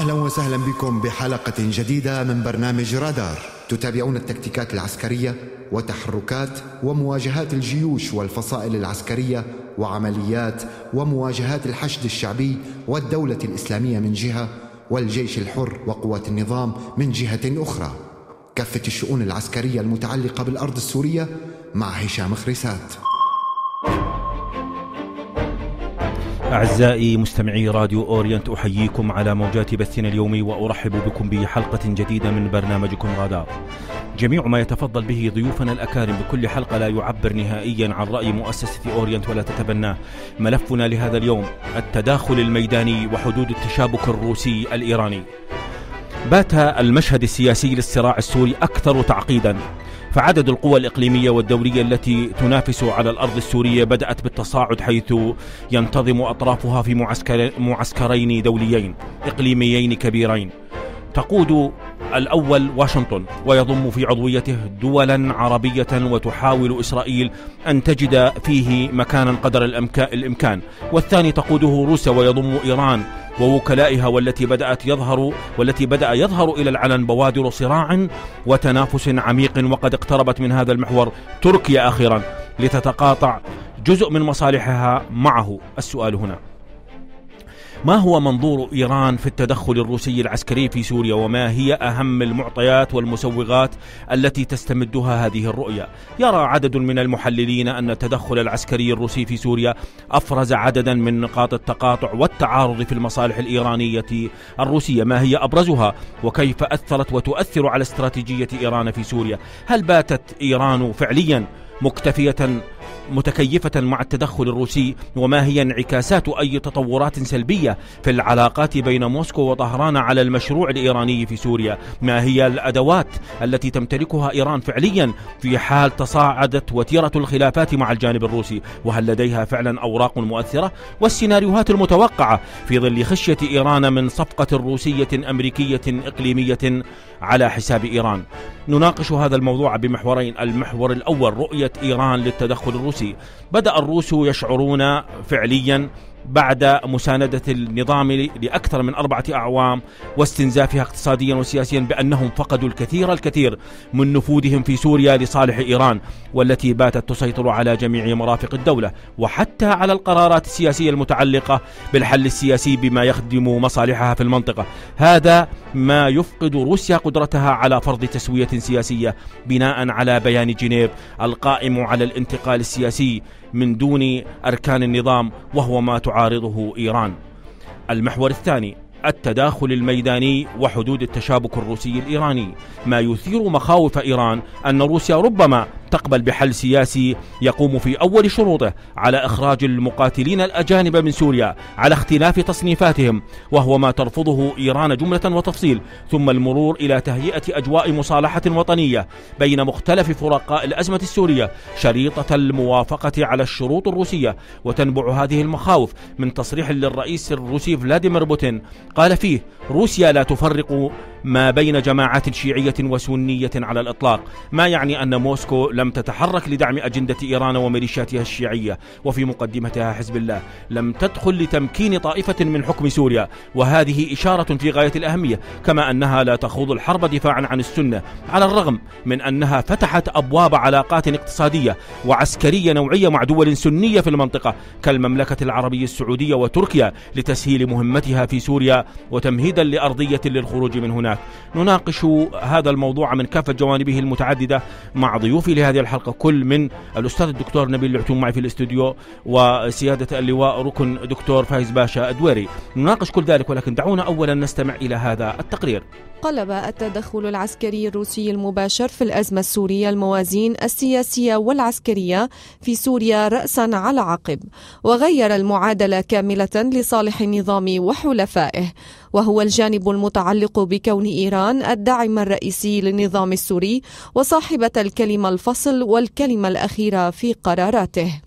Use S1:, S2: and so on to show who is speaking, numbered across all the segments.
S1: أهلا وسهلا بكم بحلقة جديدة من برنامج رادار. تتابعون التكتيكات العسكرية وتحركات ومواجهات الجيوش والفصائل العسكرية وعمليات ومواجهات الحشد الشعبي والدولة الإسلامية من جهة، والجيش الحر وقوات النظام من جهة أخرى. كافة الشؤون العسكرية المتعلقة بالأرض السورية مع هشام خريسات.
S2: أعزائي مستمعي راديو أورينت، أحييكم على موجات بثنا اليومي وأرحب بكم بحلقة جديدة من برنامجكم رادار. جميع ما يتفضل به ضيوفنا الأكارم بكل حلقة لا يعبر نهائيا عن رأي مؤسسة أورينت ولا تتبناه. ملفنا لهذا اليوم التداخل الميداني وحدود التشابك الروسي الإيراني. بات المشهد السياسي للصراع السوري أكثر تعقيدا، فعدد القوى الإقليمية والدولية التي تنافس على الأرض السورية بدأت بالتصاعد، حيث ينتظم أطرافها في معسكرين دوليين إقليميين كبيرين. تقود الأول واشنطن ويضم في عضويته دولا عربية، وتحاول إسرائيل أن تجد فيه مكانا قدر الإمكان. والثاني تقوده روسيا ويضم إيران ووكلائها، والتي بدأ يظهر إلى العلن بوادر صراع وتنافس عميق. وقد اقتربت من هذا المحور تركيا أخيرا لتتقاطع جزء من مصالحها معه. السؤال هنا: ما هو منظور إيران في التدخل الروسي العسكري في سوريا؟ وما هي أهم المعطيات والمسوغات التي تستمدها هذه الرؤية؟ يرى عدد من المحللين أن التدخل العسكري الروسي في سوريا أفرز عددا من نقاط التقاطع والتعارض في المصالح الإيرانية الروسية. ما هي أبرزها؟ وكيف أثرت وتؤثر على استراتيجية إيران في سوريا؟ هل باتت إيران فعليا متكيفة مع التدخل الروسي؟ وما هي انعكاسات أي تطورات سلبية في العلاقات بين موسكو وطهران على المشروع الإيراني في سوريا؟ ما هي الأدوات التي تمتلكها إيران فعليا في حال تصاعدت وتيرة الخلافات مع الجانب الروسي؟ وهل لديها فعلا أوراق مؤثرة؟ والسيناريوهات المتوقعة في ظل خشية إيران من صفقة روسية أمريكية إقليمية على حساب إيران. نناقش هذا الموضوع بمحورين. المحور الأول: رؤية إيران للتدخل الروسي. بدأ الروس يشعرون فعليا بعد مساندة النظام لأكثر من 4 أعوام واستنزافها اقتصاديا وسياسيا بأنهم فقدوا الكثير من نفوذهم في سوريا لصالح إيران، والتي باتت تسيطر على جميع مرافق الدولة وحتى على القرارات السياسية المتعلقة بالحل السياسي بما يخدم مصالحها في المنطقة. هذا ما يفقد روسيا قدرتها على فرض تسوية سياسية بناء على بيان جنيف القائم على الانتقال السياسي من دون أركان النظام، وهو ما تعارضه إيران. المحور الثاني: التداخل الميداني وحدود التشابك الروسي الإيراني. ما يثير مخاوف إيران أن روسيا ربما تقبل بحل سياسي يقوم في أول شروطه على إخراج المقاتلين الأجانب من سوريا على اختلاف تصنيفاتهم، وهو ما ترفضه إيران جملة وتفصيل، ثم المرور إلى تهيئة أجواء مصالحة وطنية بين مختلف فرقاء الأزمة السورية شريطة الموافقة على الشروط الروسية. وتنبع هذه المخاوف من تصريح للرئيس الروسي فلاديمير بوتين قال فيه: روسيا لا تفرق ما بين جماعات شيعية وسنية على الإطلاق، ما يعني أن موسكو لم تتحرك لدعم أجندة إيران وميليشياتها الشيعية، وفي مقدمتها حزب الله. لم تدخل لتمكين طائفة من حكم سوريا، وهذه إشارة في غاية الأهمية. كما أنها لا تخوض الحرب دفاعا عن السنة، على الرغم من أنها فتحت أبواب علاقات اقتصادية وعسكرية نوعية مع دول سنية في المنطقة كالمملكة العربية السعودية وتركيا لتسهيل مهمتها في سوريا وتمهيدا لأرضية للخروج من هناك. نناقش هذا الموضوع من كافة جوانبه المتعددة مع ضيوفي لهذه الحلقة، كل من الأستاذ الدكتور نبيل العتوم معي في الاستوديو، وسيادة اللواء ركن دكتور فايز باشا الدويري. نناقش كل ذلك، ولكن دعونا أولا نستمع إلى هذا التقرير.
S3: قلب التدخل العسكري الروسي المباشر في الأزمة السورية الموازين السياسية والعسكرية في سوريا رأسا على عقب، وغير المعادلة كاملة لصالح النظام وحلفائه، وهو الجانب المتعلق بكون إيران الداعم الرئيسي للنظام السوري وصاحبة الكلمة الفصل والكلمة الأخيرة في قراراته.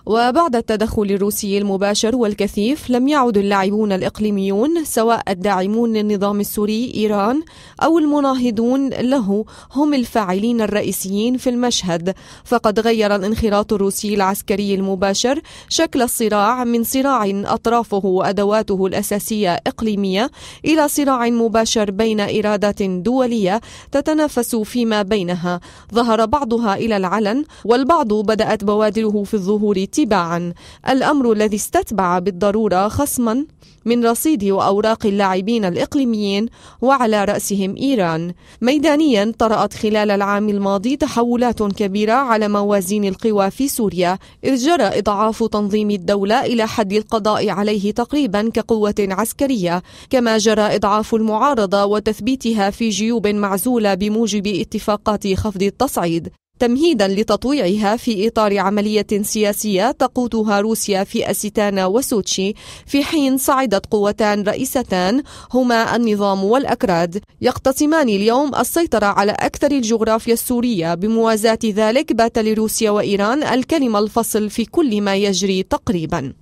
S3: وبعد التدخل الروسي المباشر والكثيف لم يعد اللاعبون الإقليميون سواء الداعمون للنظام السوري إيران أو المناهضون له هم الفاعلين الرئيسيين في المشهد، فقد غير الانخراط الروسي العسكري المباشر شكل الصراع من صراع أطرافه وأدواته الأساسية إقليمية إلى صراع مباشر بين إرادات دولية تتنافس فيما بينها، ظهر بعضها إلى العلن والبعض بدأت بوادره في الظهور تباعا، الأمر الذي استتبع بالضرورة خصما من رصيد وأوراق اللاعبين الإقليميين وعلى رأسهم إيران. ميدانيا طرأت خلال العام الماضي تحولات كبيرة على موازين القوى في سوريا، إذ جرى إضعاف تنظيم الدولة إلى حد القضاء عليه تقريبا كقوة عسكرية، كما جرى إضعاف المعارضة وتثبيتها في جيوب معزولة بموجب اتفاقات خفض التصعيد، تمهيدا لتطويعها في إطار عملية سياسية تقودها روسيا في أستانا وسوتشي، في حين صعدت قوتان رئيستان هما النظام والأكراد يقتسمان اليوم السيطرة على أكثر الجغرافيا السورية. بموازاة ذلك بات لروسيا وإيران الكلمة الفصل في كل ما يجري تقريبا.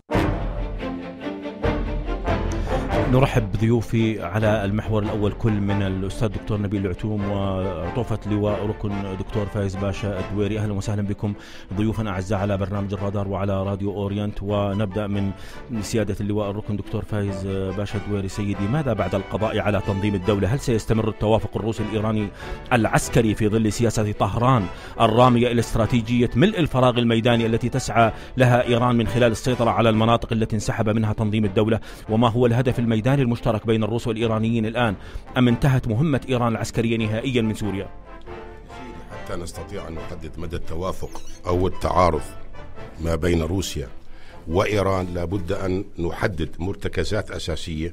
S2: نرحب بضيوفي على المحور الأول، كل من الأستاذ دكتور نبيل العتوم وعطوفة لواء ركن دكتور فايز باشا الدويري. أهلا وسهلا بكم ضيوفا أعزاء على برنامج الرادار وعلى راديو أورينت. ونبدأ من سيادة اللواء الركن دكتور فايز باشا الدويري. سيدي، ماذا بعد القضاء على تنظيم الدولة؟ هل سيستمر التوافق الروسي الإيراني العسكري في ظل سياسة طهران الرامية إلى استراتيجية ملء الفراغ الميداني التي تسعى لها إيران من خلال السيطرة على المناطق التي انسحب منها تنظيم الدولة؟ وما هو الهدف الميداني المشترك بين الروس والإيرانيين الآن؟ أم انتهت مهمة إيران العسكرية نهائيا من سوريا؟
S4: حتى نستطيع أن نحدد مدى التوافق أو التعارض ما بين روسيا وإيران لابد أن نحدد مرتكزات أساسية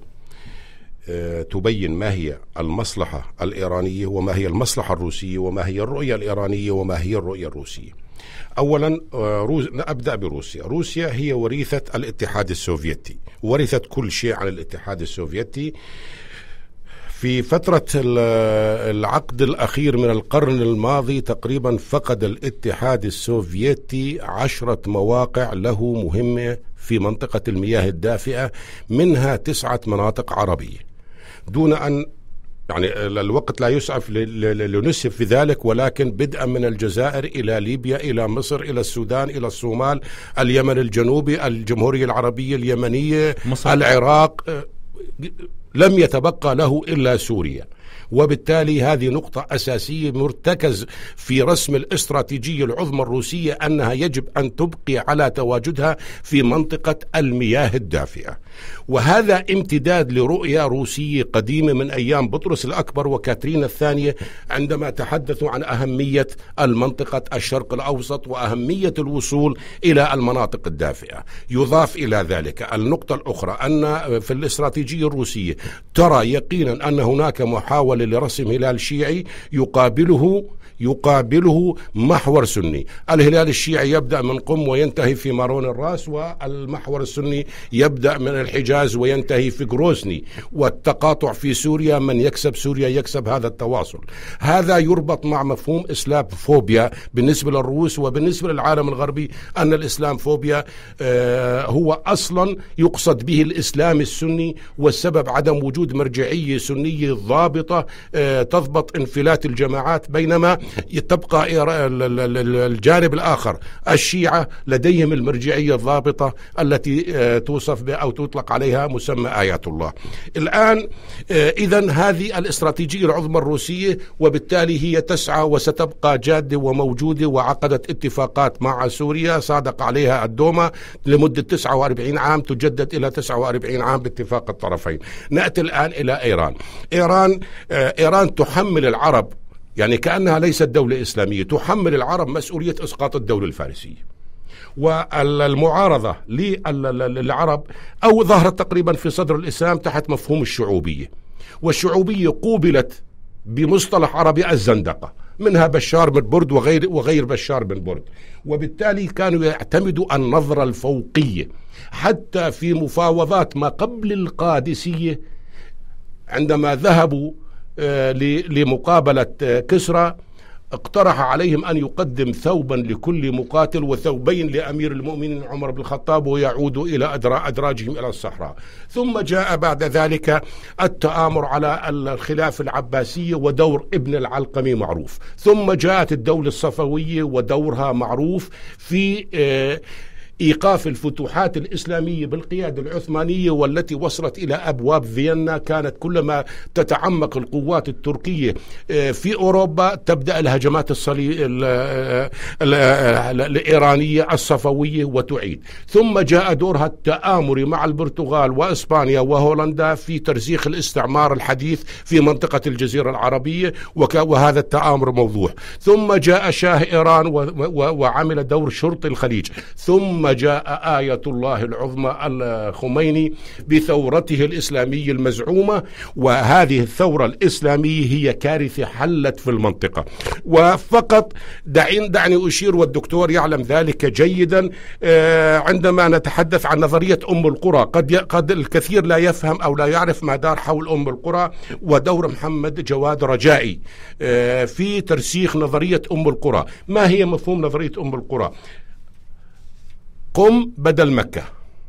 S4: تبين ما هي المصلحة الإيرانية وما هي المصلحة الروسية وما هي الرؤية الإيرانية وما هي الرؤية الروسية. أولا أبدأ بروسيا. روسيا هي وريثة الاتحاد السوفيتي، ورثت كل شيء عن الاتحاد السوفيتي. في فترة العقد الأخير من القرن الماضي تقريبا فقد الاتحاد السوفيتي 10 مواقع له مهمة في منطقة المياه الدافئة، منها 9 مناطق عربية، دون أن يعني الوقت لا يسعف لنسف في ذلك، ولكن بدءا من الجزائر إلى ليبيا إلى مصر إلى السودان إلى الصومال، اليمن الجنوبي، الجمهورية العربية اليمنية، مصر، العراق، لم يتبقى له إلا سوريا. وبالتالي هذه نقطة أساسية مرتكز في رسم الاستراتيجية العظمى الروسية، أنها يجب أن تبقي على تواجدها في منطقة المياه الدافئة. وهذا امتداد لرؤية روسية قديمة من أيام بطرس الأكبر وكاترين الثانية، عندما تحدثوا عن أهمية المنطقة الشرق الأوسط وأهمية الوصول إلى المناطق الدافئة. يضاف إلى ذلك النقطة الأخرى أن في الاستراتيجية الروسية ترى يقينا أن هناك محاولة لرسم هلال شيعي يقابله محور سني. الهلال الشيعي يبدأ من قم وينتهي في مارون الراس، والمحور السني يبدأ من الحجاز وينتهي في غروزني. والتقاطع في سوريا، من يكسب سوريا يكسب هذا التواصل. هذا يربط مع مفهوم إسلام فوبيا بالنسبة للروس وبالنسبة للعالم الغربي، أن الإسلام فوبيا هو أصلا يقصد به الإسلام السني، والسبب عدم وجود مرجعية سنية ضابطة تضبط انفلات الجماعات، بينما تبقى الجانب الآخر الشيعة لديهم المرجعية الضابطة التي توصف بها أو تطلق عليها مسمى آيات الله. الآن إذن هذه الاستراتيجية العظمى الروسية، وبالتالي هي تسعى وستبقى جادة وموجودة، وعقدت اتفاقات مع سوريا صادق عليها الدوما لمدة 49 عام، تجدد إلى 49 عام باتفاق الطرفين. نأتي الآن إلى إيران تحمل العرب، يعني كأنها ليست دولة إسلامية، تحمل العرب مسؤولية إسقاط الدولة الفارسية. والمعارضة للعرب أو ظهرت تقريبا في صدر الإسلام تحت مفهوم الشعوبية، والشعوبية قوبلت بمصطلح عربي الزندقة، منها بشار بن برد وغير بشار بن برد. وبالتالي كانوا يعتمدوا النظرة الفوقية، حتى في مفاوضات ما قبل القادسية عندما ذهبوا لمقابلة كسرى، اقترح عليهم أن يقدم ثوبا لكل مقاتل وثوبين لأمير المؤمنين عمر بن الخطاب ويعودوا إلى أدراجهم إلى الصحراء. ثم جاء بعد ذلك التآمر على الخلافة العباسية ودور ابن العلقمي معروف. ثم جاءت الدولة الصفوية ودورها معروف في إيقاف الفتوحات الإسلامية بالقيادة العثمانية، والتي وصلت إلى أبواب فيينا. كانت كلما تتعمق القوات التركية في أوروبا تبدأ الهجمات الإيرانية الصفوية وتعيد. ثم جاء دورها التآمري مع البرتغال وإسبانيا وهولندا في ترسيخ الاستعمار الحديث في منطقة الجزيرة العربية، وهذا التآمر موضوع. ثم جاء شاه إيران وعمل دور شرط الخليج. ثم جاء آية الله العظمى الخميني بثورته الإسلامية المزعومة، وهذه الثورة الإسلامية هي كارثة حلت في المنطقة. وفقط دعني أشير، والدكتور يعلم ذلك جيدا، عندما نتحدث عن نظرية أم القرى قد الكثير لا يفهم أو لا يعرف ما دار حول أم القرى ودور محمد جواد رجائي في ترسيخ نظرية أم القرى. ما هي مفهوم نظرية أم القرى؟ قم بدل مكة،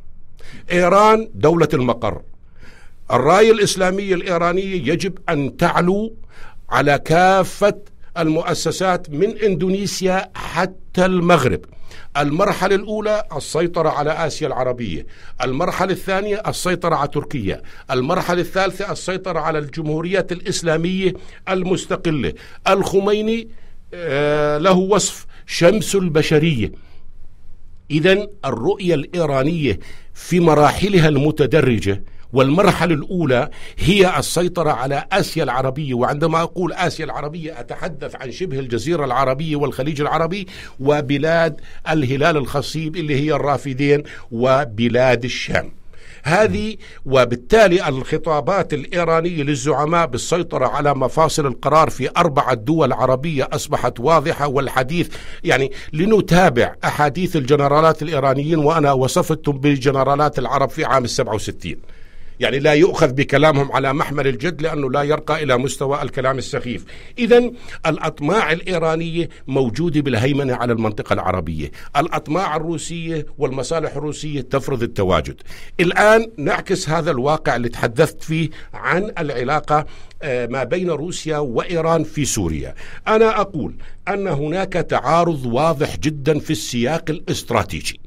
S4: إيران دولة المقر. الراية الإسلامية الإيرانية يجب أن تعلو على كافة المؤسسات من إندونيسيا حتى المغرب. المرحلة الأولى السيطرة على آسيا العربية، المرحلة الثانية السيطرة على تركيا، المرحلة الثالثة السيطرة على الجمهوريات الإسلامية المستقلة. الخميني له وصف شمس البشرية. إذن الرؤية الإيرانية في مراحلها المتدرجة، والمرحلة الأولى هي السيطرة على آسيا العربية. وعندما أقول آسيا العربية أتحدث عن شبه الجزيرة العربية والخليج العربي وبلاد الهلال الخصيب اللي هي الرافدين وبلاد الشام. هذه وبالتالي الخطابات الإيرانية للزعماء بالسيطرة على مفاصل القرار في 4 دول عربية أصبحت واضحة. والحديث يعني لنتابع أحاديث الجنرالات الإيرانيين، وأنا وصفتهم بجنرالات العرب في عام 67، يعني لا يؤخذ بكلامهم على محمل الجد لأنه لا يرقى إلى مستوى الكلام السخيف. إذن الأطماع الإيرانية موجودة بالهيمنة على المنطقة العربية، الأطماع الروسية والمصالح الروسية تفرض التواجد. الآن نعكس هذا الواقع اللي تحدثت فيه عن العلاقة ما بين روسيا وإيران في سوريا. أنا أقول أن هناك تعارض واضح جدا في السياق الاستراتيجي،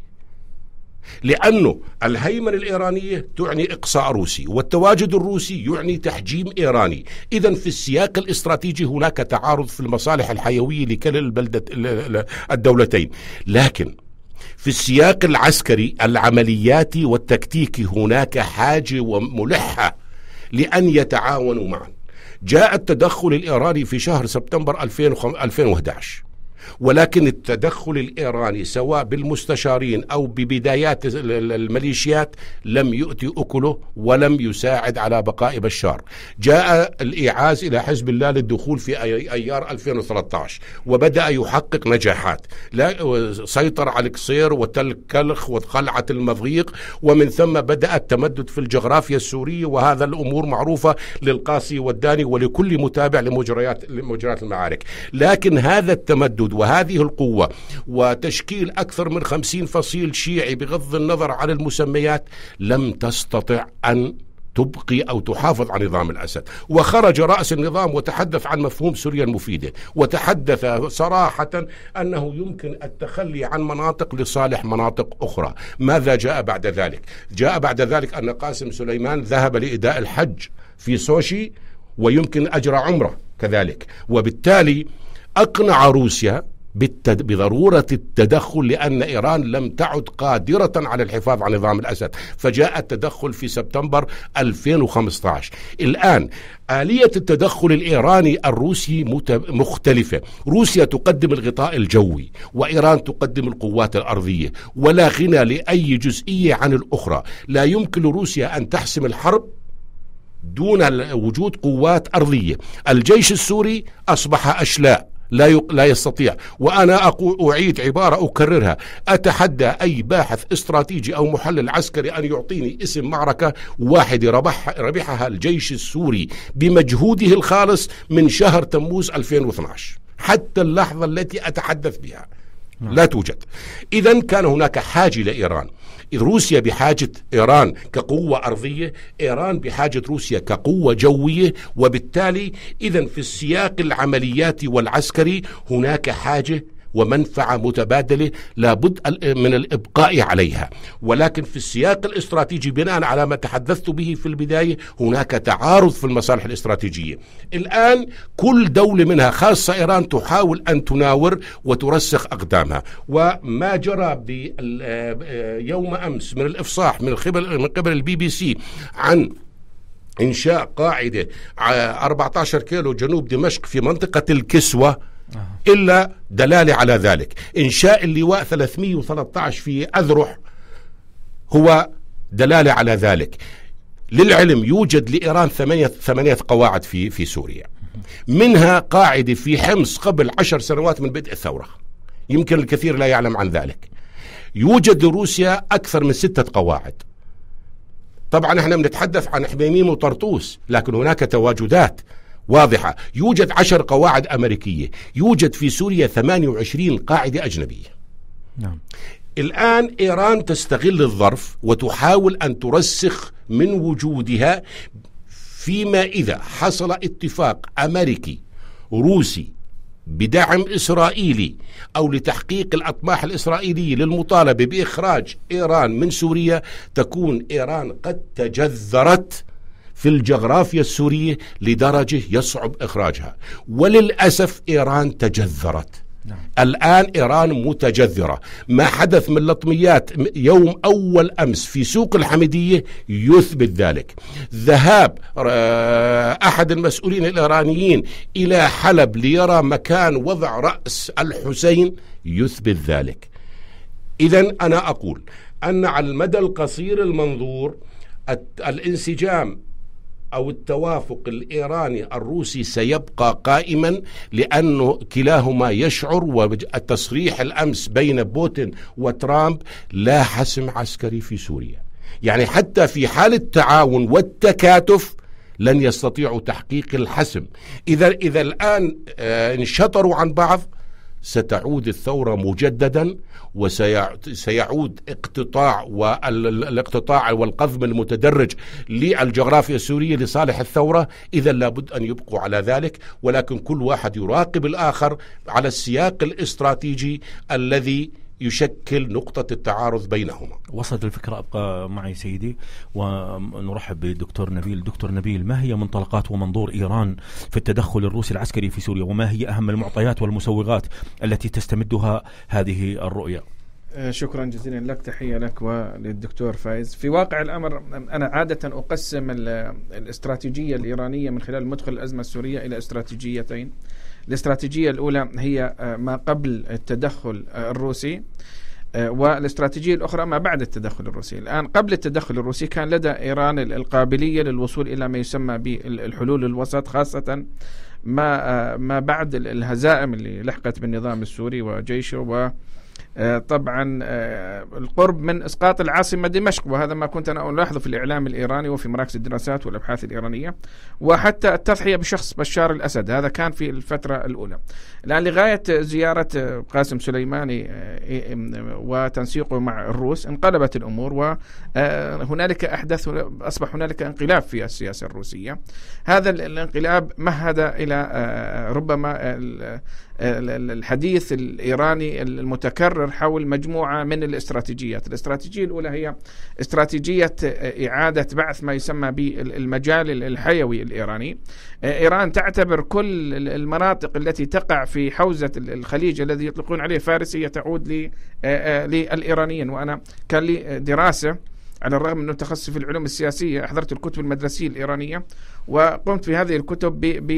S4: لأنه الهيمنة الإيرانية تعني إقصاء روسي، والتواجد الروسي يعني تحجيم إيراني. إذن في السياق الاستراتيجي هناك تعارض في المصالح الحيوية لكلا الدولتين. لكن في السياق العسكري العملياتي والتكتيكي هناك حاجة ملحة لأن يتعاونوا معا. جاء التدخل الإيراني في شهر سبتمبر 2011، ولكن التدخل الإيراني سواء بالمستشارين أو ببدايات الميليشيات لم يؤتي أكله ولم يساعد على بقاء بشار. جاء الإيعاز إلى حزب الله للدخول في أيار 2013 وبدأ يحقق نجاحات، سيطر على القصير وتل كلخ وقلعة المضيق، ومن ثم بدأ التمدد في الجغرافيا السورية، وهذا الأمور معروفة للقاسي والداني ولكل متابع لمجريات المعارك. لكن هذا التمدد وهذه القوة وتشكيل أكثر من 50 فصيل شيعي بغض النظر عن المسميات لم تستطع أن تبقي أو تحافظ على نظام الأسد. وخرج رأس النظام وتحدث عن مفهوم سوريا المفيدة، وتحدث صراحة أنه يمكن التخلي عن مناطق لصالح مناطق أخرى. ماذا جاء بعد ذلك؟ جاء بعد ذلك أن قاسم سليمان ذهب لإداء الحج في سوشي ويمكن أجرى عمره كذلك، وبالتالي أقنع روسيا بضرورة التدخل لأن إيران لم تعد قادرة على الحفاظ على نظام الأسد، فجاء التدخل في سبتمبر 2015. الآن آلية التدخل الإيراني الروسي مختلفة. روسيا تقدم الغطاء الجوي وإيران تقدم القوات الأرضية، ولا غنى لأي جزئية عن الأخرى. لا يمكن لروسيا أن تحسم الحرب دون وجود قوات أرضية. الجيش السوري أصبح أشلاء لا يستطيع. وأنا أعيد عبارة أكررها، أتحدى أي باحث استراتيجي أو محلل عسكري أن يعطيني اسم معركة واحدة ربحها الجيش السوري بمجهوده الخالص من شهر تموز 2012. حتى اللحظة التي أتحدث بها لا توجد. إذن كان هناك حاجة لإيران. روسيا بحاجة إيران كقوة أرضية، إيران بحاجة روسيا كقوة جوية، وبالتالي إذن في السياق العملياتي والعسكري هناك حاجة ومنفعة متبادلة لابد من الإبقاء عليها. ولكن في السياق الاستراتيجي بناء على ما تحدثت به في البداية هناك تعارض في المصالح الاستراتيجية. الآن كل دولة منها خاصة إيران تحاول أن تناور وترسخ أقدامها، وما جرى يوم أمس من الإفصاح من قبل البي بي سي عن إنشاء قاعدة 14 كيلو جنوب دمشق في منطقة الكسوة إلا دلالة على ذلك. إنشاء اللواء 313 في أذرح هو دلالة على ذلك. للعلم يوجد لإيران 8 قواعد في سوريا، منها قاعدة في حمص قبل 10 سنوات من بدء الثورة، يمكن الكثير لا يعلم عن ذلك. يوجد لروسيا أكثر من 6 قواعد. طبعا احنا بنتحدث عن حميميم وطرطوس، لكن هناك تواجدات واضحة. يوجد 10 قواعد أمريكية، يوجد في سوريا 28 قاعدة أجنبية. نعم. الآن إيران تستغل الظرف وتحاول أن ترسخ من وجودها، فيما إذا حصل اتفاق أمريكي روسي بدعم إسرائيلي أو لتحقيق الأطماح الإسرائيلية للمطالبة بإخراج إيران من سوريا، تكون إيران قد تجذرت في الجغرافيا السورية لدرجة يصعب إخراجها. وللأسف إيران تجذرت. الآن إيران متجذرة. ما حدث من لطميات يوم أول أمس في سوق الحميدية يثبت ذلك. ذهاب أحد المسؤولين الإيرانيين إلى حلب ليرى مكان وضع رأس الحسين يثبت ذلك. إذن أنا أقول أن على المدى القصير المنظور الانسجام أو التوافق الإيراني الروسي سيبقى قائما، لأنه كلاهما يشعر، والتصريح الأمس بين بوتين وترامب لا حسم عسكري في سوريا. يعني حتى في حال التعاون والتكاتف لن يستطيعوا تحقيق الحسم. إذا الآن انشطروا عن بعض ستعود الثورة مجددا، وسيعود الاقتطاع والقذف المتدرج للجغرافيا السورية لصالح الثورة. إذا لابد أن يبقوا على ذلك، ولكن كل واحد يراقب الآخر على السياق الاستراتيجي الذي يشكل نقطة التعارض بينهما.
S2: وصلت الفكرة. أبقى معي سيدي ونرحب بالدكتور نبيل. دكتور نبيل، ما هي منطلقات ومنظور إيران في التدخل الروسي العسكري في سوريا، وما هي أهم المعطيات والمسوغات التي تستمدها هذه الرؤية؟
S5: شكرا جزيلا لك، تحية لك وللدكتور فايز. في واقع الأمر أنا عادة أقسم الاستراتيجية الإيرانية من خلال مدخل الأزمة السورية إلى استراتيجيتين. الاستراتيجية الأولى هي ما قبل التدخل الروسي، والاستراتيجية الأخرى ما بعد التدخل الروسي. الآن قبل التدخل الروسي كان لدى إيران القابلية للوصول إلى ما يسمى بالحلول الوسط، خاصة ما بعد الهزائم اللي لحقت بالنظام السوري وجيشه، وطبعا القرب من إسقاط العاصمة دمشق، وهذا ما كنت أنا ألاحظه في الإعلام الإيراني وفي مراكز الدراسات والأبحاث الإيرانية، وحتى التضحية بشخص بشار الأسد، هذا كان في الفترة الأولى. الآن لغاية زيارة قاسم سليماني وتنسيقه مع الروس انقلبت الأمور، وهنالك أصبح هنالك انقلاب في السياسة الروسية. هذا الانقلاب مهد إلى ربما الحديث الإيراني المتكرر حول مجموعة من الاستراتيجيات. الاستراتيجية الأولى هي استراتيجية إعادة بعث ما يسمى بالمجال الحيوي الإيراني. إيران تعتبر كل المناطق التي تقع في حوزة الخليج الذي يطلقون عليه فارسية تعود للإيرانيين. وأنا كان لي دراسة على الرغم من تخصص في العلوم السياسية، أحضرت الكتب المدرسية الإيرانية وقمت في هذه الكتب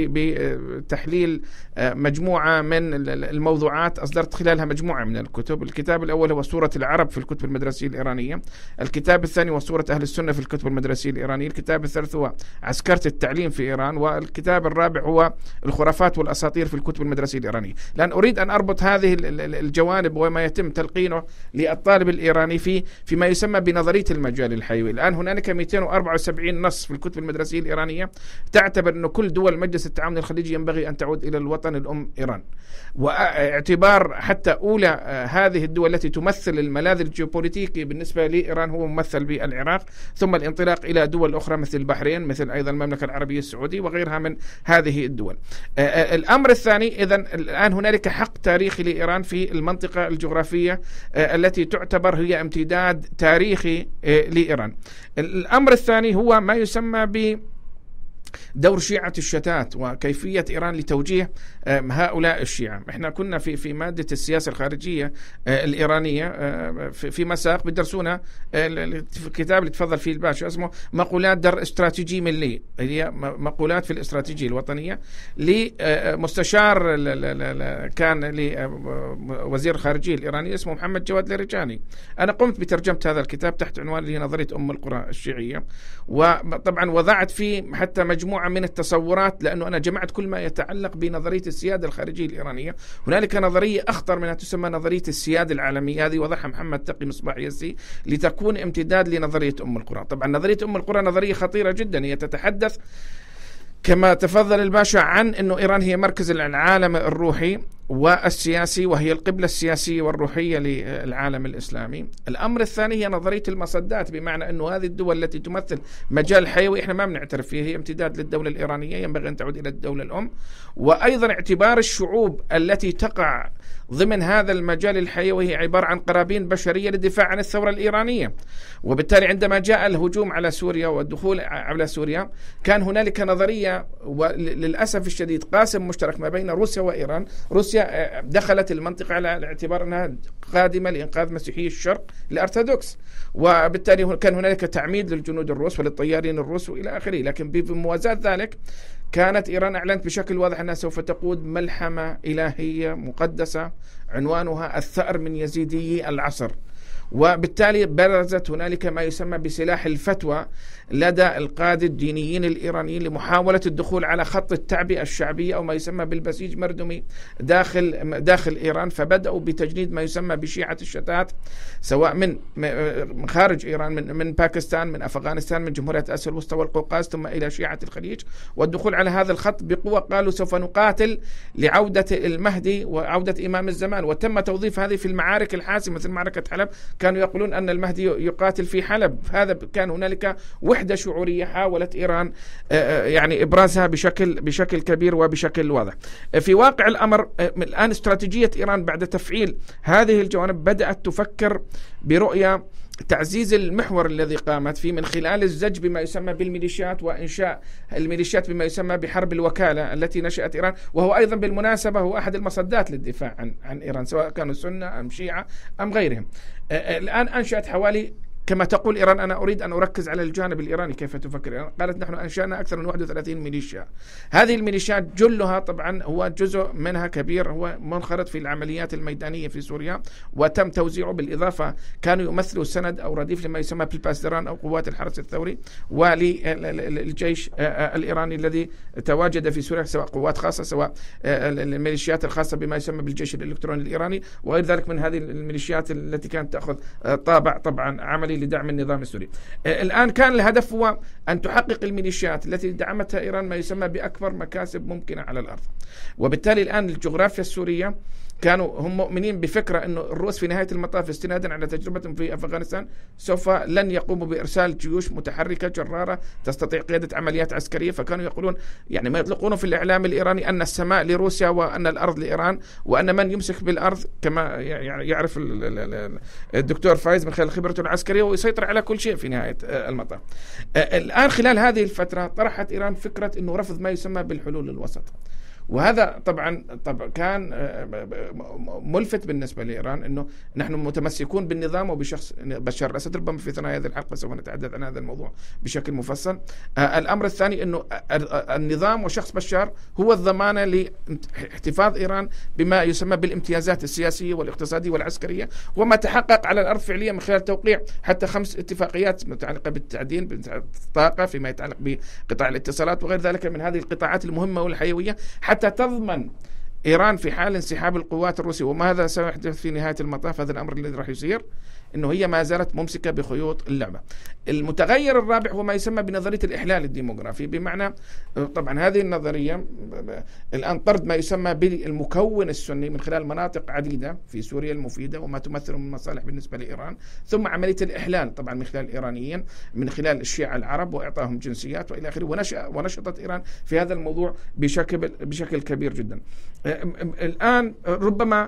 S5: بتحليل مجموعة من الموضوعات، أصدرت خلالها مجموعة من الكتب. الكتاب الأول هو صورة العرب في الكتب المدرسية الإيرانية، الكتاب الثاني هو صورة أهل السنة في الكتب المدرسية الإيرانية، الكتاب الثالث هو عسكرة التعليم في إيران، والكتاب الرابع هو الخرافات والأساطير في الكتب المدرسية الإيرانية. لأن أريد أن أربط هذه الجوانب وما يتم تلقينه للطالب الإيراني فيما يسمى بنظرية المجال. المجال الحيوي. الآن هنالك 274 نص في الكتب المدرسية الإيرانية تعتبر أن كل دول مجلس التعاون الخليجي ينبغي أن تعود إلى الوطن الأم إيران، واعتبار حتى أولى هذه الدول التي تمثل الملاذ الجيوبوليتيكي بالنسبة لإيران هو ممثل بالعراق، ثم الانطلاق إلى دول أخرى مثل البحرين، مثل أيضا المملكة العربية السعودية وغيرها من هذه الدول. الأمر الثاني، إذن الآن هنالك حق تاريخي لإيران في المنطقة الجغرافية التي تعتبر هي امتداد تاريخي لإيران. الأمر الثاني هو ما يسمى دور شيعة الشتات وكيفية إيران لتوجيه هؤلاء الشيعة. احنا كنا في مادة السياسة الخارجية الإيرانية في مساق بدرسونا الكتاب اللي تفضل فيه الباشا اسمه مقولات در استراتيجي ملي، هي مقولات في الاستراتيجية الوطنية، لمستشار كان لوزير الخارجية الإيراني اسمه محمد جواد لرجاني. أنا قمت بترجمة هذا الكتاب تحت عنوان اللي هي نظرية أم القرى الشيعية، وطبعا وضعت فيه حتى مجموعة من التصورات، لأنه أنا جمعت كل ما يتعلق بنظرية السيادة الخارجية الإيرانية. هنالك نظرية أخطر منها تسمى نظرية السيادة العالمية، هذه وضعها محمد تقي مصباح يزي لتكون امتداد لنظرية أم القرى. طبعا نظرية أم القرى نظرية خطيرة جدا، هي تتحدث كما تفضل الباشا عن أنه إيران هي مركز العالم الروحي والسياسي، وهي القبلة السياسية والروحية للعالم الإسلامي. الأمر الثاني هي نظرية المصدات، بمعنى أنه هذه الدول التي تمثل مجال حيوي إحنا ما بنعترف فيها، هي امتداد للدولة الإيرانية، ينبغي أن تعود إلى الدولة الأم. وأيضا اعتبار الشعوب التي تقع ضمن هذا المجال الحيوي هي عبارة عن قرابين بشرية للدفاع عن الثورة الإيرانية. وبالتالي عندما جاء الهجوم على سوريا والدخول على سوريا كان هنالك نظرية، وللأسف الشديد قاسم مشترك ما بين روسيا وإيران. روسيا دخلت المنطقة على اعتبار أنها قادمة لإنقاذ مسيحي الشرق الأرثوذكس، وبالتالي كان هنالك تعميد للجنود الروس وللطيارين الروس وإلى آخره. لكن بموازاة ذلك كانت إيران أعلنت بشكل واضح أنها سوف تقود ملحمة إلهية مقدسة عنوانها الثأر من يزيدي العصر، وبالتالي برزت هنالك ما يسمى بسلاح الفتوى لدى القادة الدينيين الإيرانيين لمحاولة الدخول على خط التعبئة الشعبية أو ما يسمى بالبسيج مردمي داخل إيران. فبدأوا بتجنيد ما يسمى بشيعة الشتات، سواء من خارج إيران، من باكستان، من أفغانستان، من جمهورية آسيا الوسطى والقوقاز، ثم إلى شيعة الخليج، والدخول على هذا الخط بقوة. قالوا سوف نقاتل لعودة المهدي وعودة إمام الزمان، وتم توظيف هذه في المعارك الحاسمة مثل معركة حلب. كانوا يقولون أن المهدي يقاتل في حلب. هذا كان هنالك وحدة شعورية حاولت إيران يعني إبرازها بشكل كبير وبشكل واضح. في واقع الأمر الآن استراتيجية إيران بعد تفعيل هذه الجوانب بدأت تفكر برؤية تعزيز المحور الذي قامت فيه من خلال الزج بما يسمى بالميليشيات، وإنشاء الميليشيات بما يسمى بحرب الوكالة التي نشأت إيران، وهو أيضا بالمناسبة هو أحد المصدات للدفاع عن إيران، سواء كانوا سنة أم شيعة أم غيرهم. الآن أنشأت حوالي، كما تقول إيران، أنا أريد أن أركز على الجانب الإيراني كيف تفكر إيران. قالت نحن أنشأنا أكثر من 31 ميليشيا. هذه الميليشيات جلها طبعا هو جزء منها كبير هو منخرط في العمليات الميدانية في سوريا، وتم توزيعه. بالإضافة كانوا يمثلوا سند أو رديف لما يسمى بالباسدران أو قوات الحرس الثوري، وللجيش الإيراني الذي تواجد في سوريا، سواء قوات خاصة سواء الميليشيات الخاصة بما يسمى بالجيش الإلكتروني الإيراني وغير ذلك من هذه الميليشيات التي كانت تأخذ طابع طبعا عملي لدعم النظام السوري. الآن كان الهدف هو أن تحقق الميليشيات التي دعمتها إيران ما يسمى بأكبر مكاسب ممكنة على الأرض. وبالتالي الآن الجغرافيا السورية كانوا هم مؤمنين بفكرة أنه الروس في نهاية المطاف استنادا على تجربتهم في أفغانستان سوف لن يقوموا بإرسال جيوش متحركة جرارة تستطيع قيادة عمليات عسكرية. فكانوا يقولون يعني ما يطلقونه في الإعلام الإيراني أن السماء لروسيا وأن الأرض لإيران، وأن من يمسك بالأرض كما يعرف الدكتور فايز من خلال خبرته العسكرية ويسيطر على كل شيء في نهاية المطاف. الآن خلال هذه الفترة طرحت إيران فكرة أنه رفض ما يسمى بالحلول الوسط، وهذا طبعا كان ملفت بالنسبة لإيران، أنه نحن متمسكون بالنظام وبشخص بشار الأسد. ربما في ثنايا هذه الحلقة سوف نتحدث عن هذا الموضوع بشكل مفصل. الأمر الثاني أنه النظام وشخص بشار هو الضمانة لاحتفاظ إيران بما يسمى بالامتيازات السياسية والاقتصادية والعسكرية، وما تحقق على الأرض فعليا من خلال توقيع حتى 5 اتفاقيات متعلقة بالتعدين بالطاقة، فيما يتعلق بقطاع الاتصالات وغير ذلك من هذه القطاعات المهمة والحيوية، حتى تضمن إيران في حال انسحاب القوات الروسية. وما هذا سيحدث في نهاية المطاف، هذا الأمر الذي راح يصير أنه هي ما زالت ممسكة بخيوط اللعبة. المتغير الرابع هو ما يسمى بنظرية الإحلال الديموغرافي، بمعنى طبعا هذه النظرية الآن طرد ما يسمى بالمكون السني من خلال مناطق عديدة في سوريا المفيدة وما تمثل من مصالح بالنسبة لإيران، ثم عملية الإحلال طبعا من خلال الإيرانيين، من خلال الشيعة العرب وإعطائهم جنسيات وإلى آخره، ونشطت إيران في هذا الموضوع بشكل كبير جدا. الآن ربما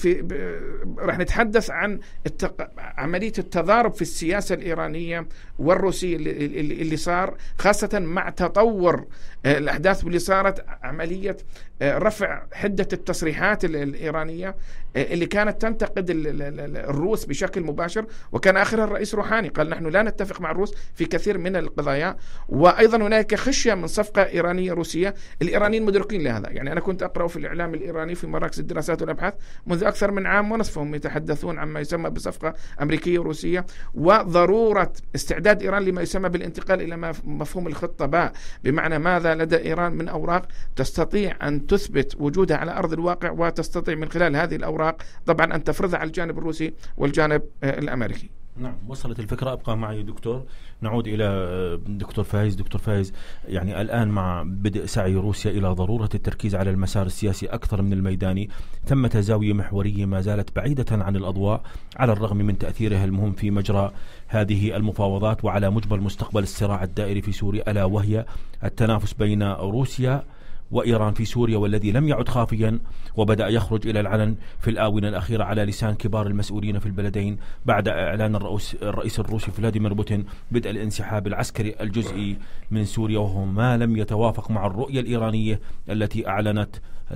S5: راح نتحدث عن عملية التضارب في السياسة الإيرانية والروسية اللي صار، خاصة مع تطور الأحداث واللي صارت عملية رفع حدة التصريحات الإيرانية اللي كانت تنتقد الروس بشكل مباشر، وكان آخرها الرئيس روحاني قال نحن لا نتفق مع الروس في كثير من القضايا. وأيضا هناك خشية من صفقة إيرانية روسية، الإيرانيين مدركين لهذا. يعني أنا كنت أقرأ في الإعلام الإيراني في مراكز الدراسات والأبحاث منذ أكثر من عام ونصف، هم يتحدثون عما يسمى بصفقة أمريكية وروسية، وضرورة استعداد إيران لما يسمى بالانتقال إلى مفهوم الخطة باء، بمعنى ماذا لدى إيران من أوراق تستطيع أن تثبت وجودها على أرض الواقع، وتستطيع من خلال هذه الأوراق طبعا أن تفرضها على الجانب الروسي والجانب الأمريكي.
S2: نعم، وصلت الفكرة. أبقى معي دكتور، نعود إلى دكتور فايز. دكتور فايز، يعني الآن مع بدء سعي روسيا إلى ضرورة التركيز على المسار السياسي أكثر من الميداني، ثمة زاوية محورية ما زالت بعيدة عن الأضواء على الرغم من تأثيرها المهم في مجرى هذه المفاوضات وعلى مجمل مستقبل الصراع الدائري في سوريا، ألا وهي التنافس بين روسيا وإيران في سوريا، والذي لم يعد خافيا وبدأ يخرج إلى العلن في الآونة الأخيرة على لسان كبار المسؤولين في البلدين بعد إعلان الرئيس الروسي فلاديمير بوتين بدء الانسحاب العسكري الجزئي من سوريا، وهو ما لم يتوافق مع الرؤية الإيرانية التي أعلنت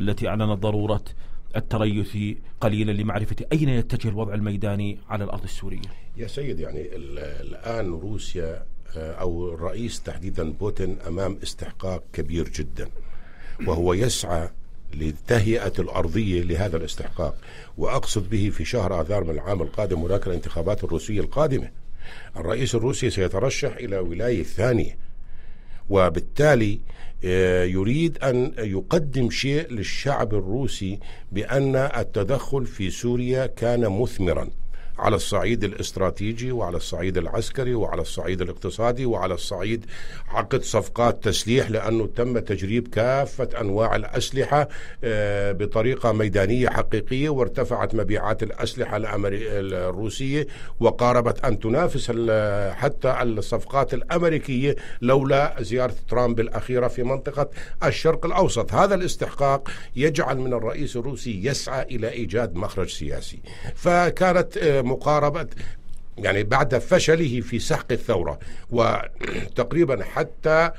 S2: ضرورة التريث قليلا لمعرفة أين يتجه الوضع الميداني على الأرض السورية.
S4: يا سيد، يعني الآن روسيا أو الرئيس تحديدا بوتين أمام استحقاق كبير جدا، وهو يسعى لتهيئة الأرضية لهذا الاستحقاق. وأقصد به في شهر آذار من العام القادم هناك الانتخابات الروسية القادمة، الرئيس الروسي سيترشح إلى ولاية ثانية، وبالتالي يريد أن يقدم شيء للشعب الروسي بأن التدخل في سوريا كان مثمرا على الصعيد الاستراتيجي وعلى الصعيد العسكري وعلى الصعيد الاقتصادي وعلى الصعيد عقد صفقات تسليح، لأنه تم تجريب كافة أنواع الأسلحة بطريقة ميدانية حقيقية، وارتفعت مبيعات الأسلحة الروسية وقاربت أن تنافس حتى الصفقات الأمريكية لولا زيارة ترامب الأخيرة في منطقة الشرق الأوسط. هذا الاستحقاق يجعل من الرئيس الروسي يسعى إلى إيجاد مخرج سياسي. فكانت مقاربة يعني بعد فشله في سحق الثورة، وتقريبا حتى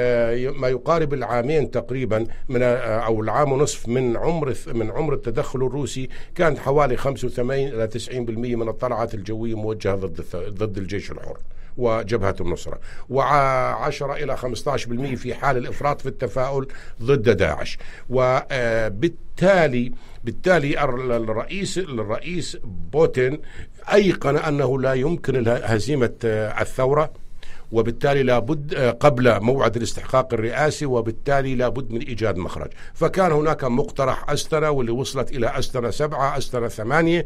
S4: ما يقارب العامين تقريبا من أو العام ونصف من عمر التدخل الروسي، كانت حوالي 85 إلى 90% من الطلعات الجوية موجهة ضد الجيش الحر وجبهة النصرة، و10 إلى 15% في حال الإفراط في التفاؤل ضد داعش. وبالتالي الرئيس بوتين أيقن أنه لا يمكن هزيمة الثورة، وبالتالي لابد قبل موعد الاستحقاق الرئاسي، وبالتالي لابد من إيجاد مخرج. فكان هناك مقترح أستنا، واللي وصلت إلى أستنا 7، أستنا 8،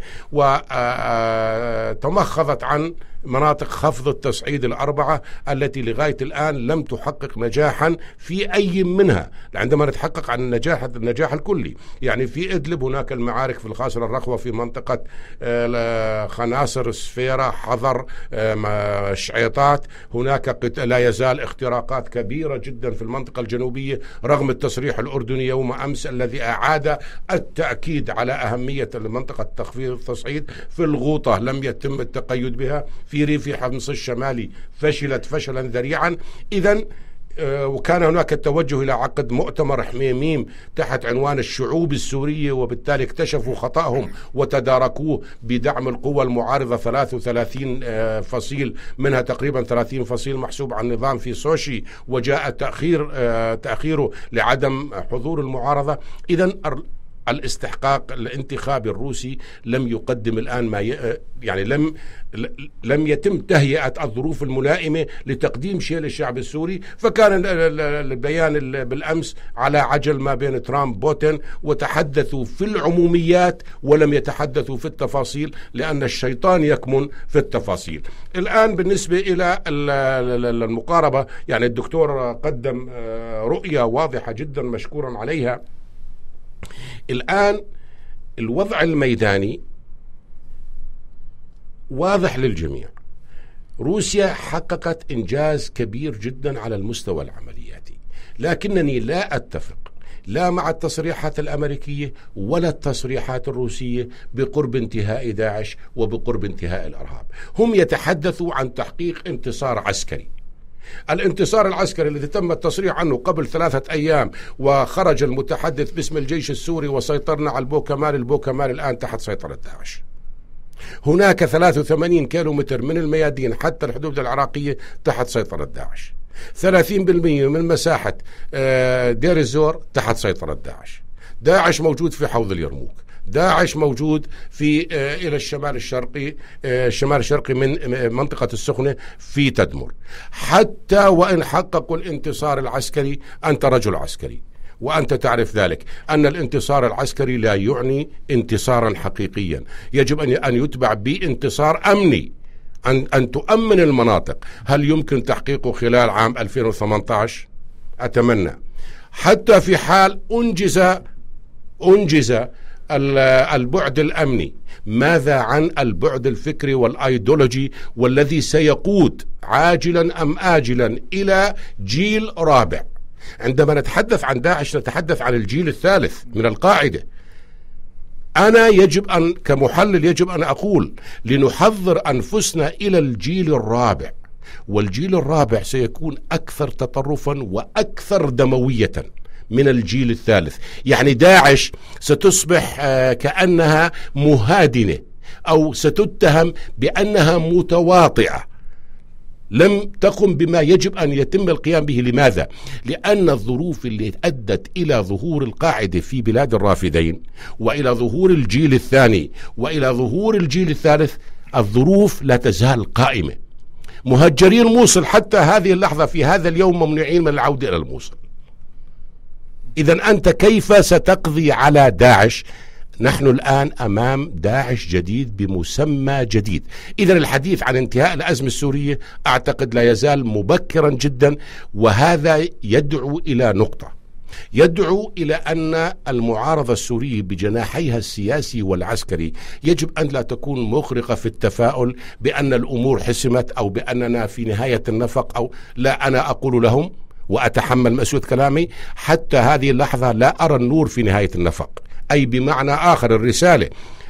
S4: وتمخضت عن مناطق خفض التصعيد ال4 التي لغاية الآن لم تحقق نجاحا في أي منها. عندما نتحقق عن النجاح الكلي، يعني في إدلب هناك المعارك في الخاصرة الرخوة في منطقة خناصر سفيرة حضر شعيطات، هناك لا يزال اختراقات كبيرة جدا في المنطقة الجنوبية رغم التصريح الأردني يوم أمس الذي أعاد التأكيد على أهمية المنطقة تخفيض التصعيد. في الغوطة لم يتم التقيد بها، في ريف حمص الشمالي فشلت فشلا ذريعا. إذن وكان هناك التوجه إلى عقد مؤتمر حميميم تحت عنوان الشعوب السورية، وبالتالي اكتشفوا خطأهم وتداركوه بدعم القوى المعارضة 33 فصيل، منها تقريبا 30 فصيل محسوب عن النظام في سوشي، وجاء تأخيره لعدم حضور المعارضة. إذن الاستحقاق الانتخابي الروسي لم يقدم الآن ما يعني لم يتم تهيئة الظروف الملائمة لتقديم شيء للشعب السوري. فكان البيان بالأمس على عجل ما بين ترامب بوتين، وتحدثوا في العموميات ولم يتحدثوا في التفاصيل، لأن الشيطان يكمن في التفاصيل. الآن بالنسبة إلى المقاربة، يعني الدكتور قدم رؤية واضحة جدا مشكورا عليها. الآن الوضع الميداني واضح للجميع. روسيا حققت إنجاز كبير جدا على المستوى العملياتي، لكنني لا أتفق لا مع التصريحات الأمريكية ولا التصريحات الروسية بقرب انتهاء داعش وبقرب انتهاء الإرهاب. هم يتحدثوا عن تحقيق انتصار عسكري. الانتصار العسكري الذي تم التصريح عنه قبل 3 أيام، وخرج المتحدث باسم الجيش السوري وسيطرنا على البوكمال. البوكمال الآن تحت سيطرة داعش. هناك 83 كيلومتر من الميادين حتى الحدود العراقية تحت سيطرة داعش. 30% من مساحة دير الزور تحت سيطرة داعش. داعش موجود في حوض اليرموك. داعش موجود في إلى الشمال الشرقي من منطقة السخنة في تدمر. حتى وإن حققوا الانتصار العسكري، أنت رجل عسكري وأنت تعرف ذلك، أن الانتصار العسكري لا يعني انتصارا حقيقيا. يجب أن يتبع بانتصار أمني، أن تؤمن المناطق. هل يمكن تحقيقه خلال عام 2018؟ أتمنى. حتى في حال أنجز البعد الأمني، ماذا عن البعد الفكري والأيديولوجي، والذي سيقود عاجلا أم آجلا إلى جيل رابع؟ عندما نتحدث عن داعش نتحدث عن الجيل الثالث من القاعدة. أنا كمحلل يجب أن أقول لنحضر أنفسنا إلى الجيل الرابع، والجيل الرابع سيكون أكثر تطرفا وأكثر دموية من الجيل الثالث. يعني داعش ستصبح كأنها مهادنة، أو ستتهم بأنها متواطئة، لم تقم بما يجب أن يتم القيام به. لماذا؟ لأن الظروف اللي أدت إلى ظهور القاعدة في بلاد الرافدين، وإلى ظهور الجيل الثاني، وإلى ظهور الجيل الثالث، الظروف لا تزال قائمة. مهجري الموصل حتى هذه اللحظة في هذا اليوم ممنوعين من العودة إلى الموصل. إذن أنت كيف ستقضي على داعش؟ نحن الآن أمام داعش جديد بمسمى جديد. إذن الحديث عن انتهاء الأزمة السورية أعتقد لا يزال مبكرا جدا، وهذا يدعو إلى نقطة، يدعو إلى أن المعارضة السورية بجناحيها السياسي والعسكري يجب أن لا تكون مغرقة في التفاؤل بأن الأمور حسمت، أو بأننا في نهاية النفق، أو لا. أنا أقول لهم وأتحمل مسؤولية كلامي، حتى هذه اللحظة لا أرى النور في نهاية النفق. أي بمعنى آخر، الرسالة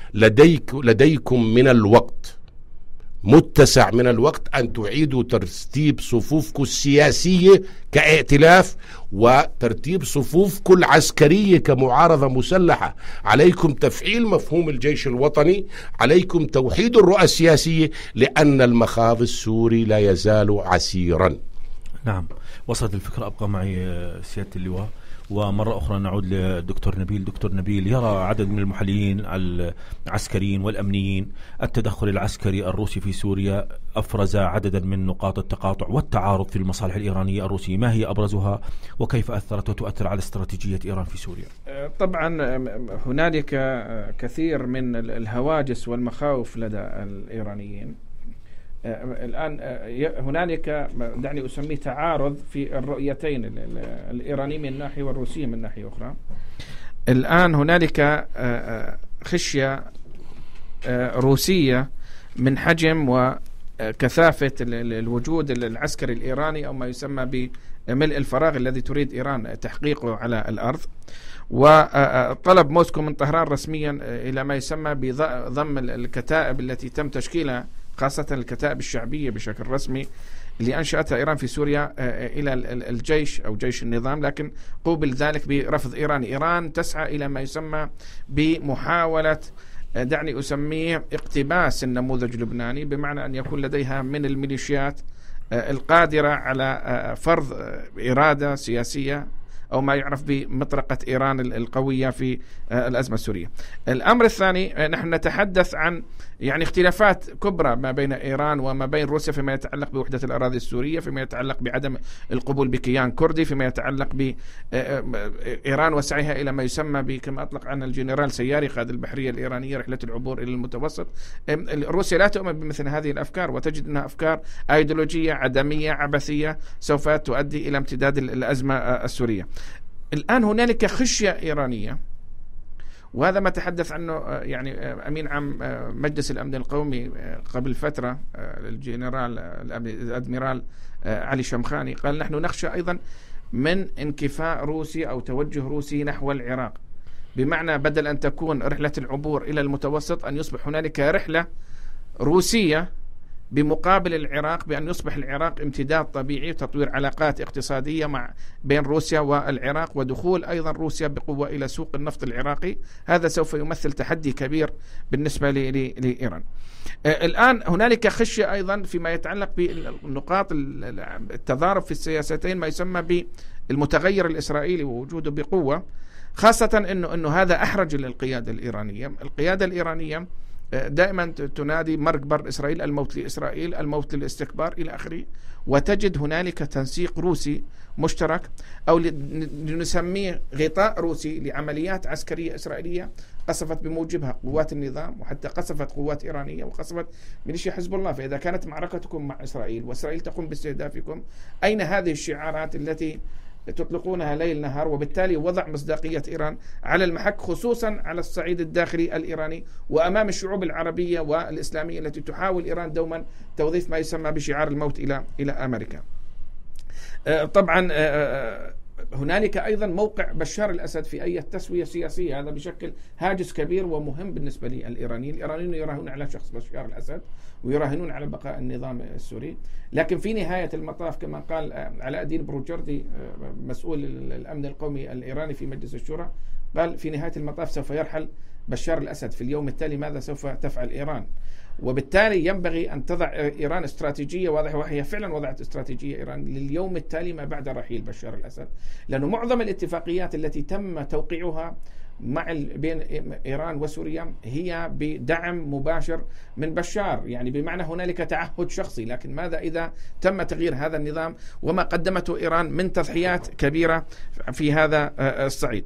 S4: لديكم من الوقت، متسع من الوقت، أن تعيدوا ترتيب صفوفكم السياسية كائتلاف، وترتيب صفوفكم العسكرية كمعارضة مسلحة. عليكم تفعيل مفهوم الجيش الوطني، عليكم توحيد الرؤى السياسية، لأن المخاض السوري لا يزال عسيرا.
S2: نعم، وصلت الفكرة. أبقى معي سيادة اللواء، ومرة أخرى نعود للدكتور نبيل. دكتور نبيل، يرى عدد من المحللين العسكريين والأمنيين التدخل العسكري الروسي في سوريا أفرز عددا من نقاط التقاطع والتعارض في المصالح الإيرانية الروسية. ما هي أبرزها وكيف أثرت وتؤثر على استراتيجية إيران في سوريا؟
S5: طبعا هنالك كثير من الهواجس والمخاوف لدى الإيرانيين. الآن هنالك دعني أسميه تعارض في الرؤيتين، الإيرانية من ناحية والروسية من ناحية أخرى. الآن هنالك خشية روسية من حجم وكثافة الوجود العسكري الإيراني، أو ما يسمى بملء الفراغ الذي تريد إيران تحقيقه على الأرض. وطلب موسكو من طهران رسميا إلى ما يسمى بضم الكتائب التي تم تشكيلها، خاصة الكتائب الشعبية بشكل رسمي اللي أنشأتها إيران في سوريا، إلى الجيش أو جيش النظام، لكن قوبل ذلك برفض إيران. إيران تسعى إلى ما يسمى بمحاولة دعني أسميه اقتباس النموذج اللبناني، بمعنى أن يكون لديها من الميليشيات القادرة على فرض إرادة سياسية أو ما يعرف بمطرقة إيران القوية في الأزمة السورية. الأمر الثاني، نحن نتحدث عن يعني اختلافات كبرى ما بين إيران وما بين روسيا فيما يتعلق بوحدة الأراضي السورية، فيما يتعلق بعدم القبول بكيان كردي، فيما يتعلق بإيران وسعيها إلى ما يسمى كما أطلق عنه الجنرال سياري قائد البحرية الإيرانية رحلة العبور إلى المتوسط. روسيا لا تؤمن بمثل هذه الأفكار، وتجد أنها أفكار أيديولوجية عدمية عبثية سوف تؤدي إلى امتداد الأزمة السورية. الآن هنالك خشية إيرانية، وهذا ما تحدث عنه يعني أمين عام مجلس الأمن القومي قبل فترة الجنرال الأدميرال علي شمخاني، قال نحن نخشى أيضا من انكفاء روسي أو توجه روسي نحو العراق، بمعنى بدل أن تكون رحلة العبور إلى المتوسط أن يصبح هنالك رحلة روسية بمقابل العراق، بأن يصبح العراق امتداد طبيعي، تطوير علاقات اقتصادية بين روسيا والعراق، ودخول أيضا روسيا بقوة إلى سوق النفط العراقي. هذا سوف يمثل تحدي كبير بالنسبة لإيران. الآن هنالك خشية أيضا فيما يتعلق بنقاط التضارب في السياستين، ما يسمى بالمتغير الإسرائيلي ووجوده بقوة، خاصة أنه هذا أحرج للقيادة الإيرانية. القيادة الإيرانية دائما تنادي مرق إسرائيل، الموت لإسرائيل، الموت للاستكبار إلى آخره، وتجد هنالك تنسيق روسي مشترك أو لنسميه غطاء روسي لعمليات عسكرية إسرائيلية قصفت بموجبها قوات النظام، وحتى قصفت قوات إيرانية وقصفت ميليشيا حزب الله. فإذا كانت معركتكم مع إسرائيل وإسرائيل تقوم باستهدافكم، أين هذه الشعارات التي تطلقونها ليل نهار؟ وبالتالي وضع مصداقية إيران على المحك، خصوصا على الصعيد الداخلي الإيراني وأمام الشعوب العربية والإسلامية التي تحاول إيران دوما توظيف ما يسمى بشعار الموت إلى أمريكا. طبعا هنالك أيضا موقع بشار الأسد في أي تسوية سياسية، هذا بشكل هاجس كبير ومهم بالنسبة للإيرانيين. الإيرانيين يراهنون على شخص بشار الأسد ويراهنون على بقاء النظام السوري، لكن في نهاية المطاف كما قال علاء الدين بروجردي مسؤول الأمن القومي الإيراني في مجلس الشورى، قال في نهاية المطاف سوف يرحل بشار الأسد. في اليوم التالي ماذا سوف تفعل إيران؟ وبالتالي ينبغي أن تضع إيران استراتيجية واضحة، وهي فعلا وضعت استراتيجية إيران لليوم التالي ما بعد رحيل بشار الأسد، لأنه معظم الاتفاقيات التي تم توقيعها بين إيران وسوريا هي بدعم مباشر من بشار، يعني بمعنى هنالك تعهد شخصي. لكن ماذا إذا تم تغيير هذا النظام وما قدمته إيران من تضحيات كبيرة في هذا الصعيد؟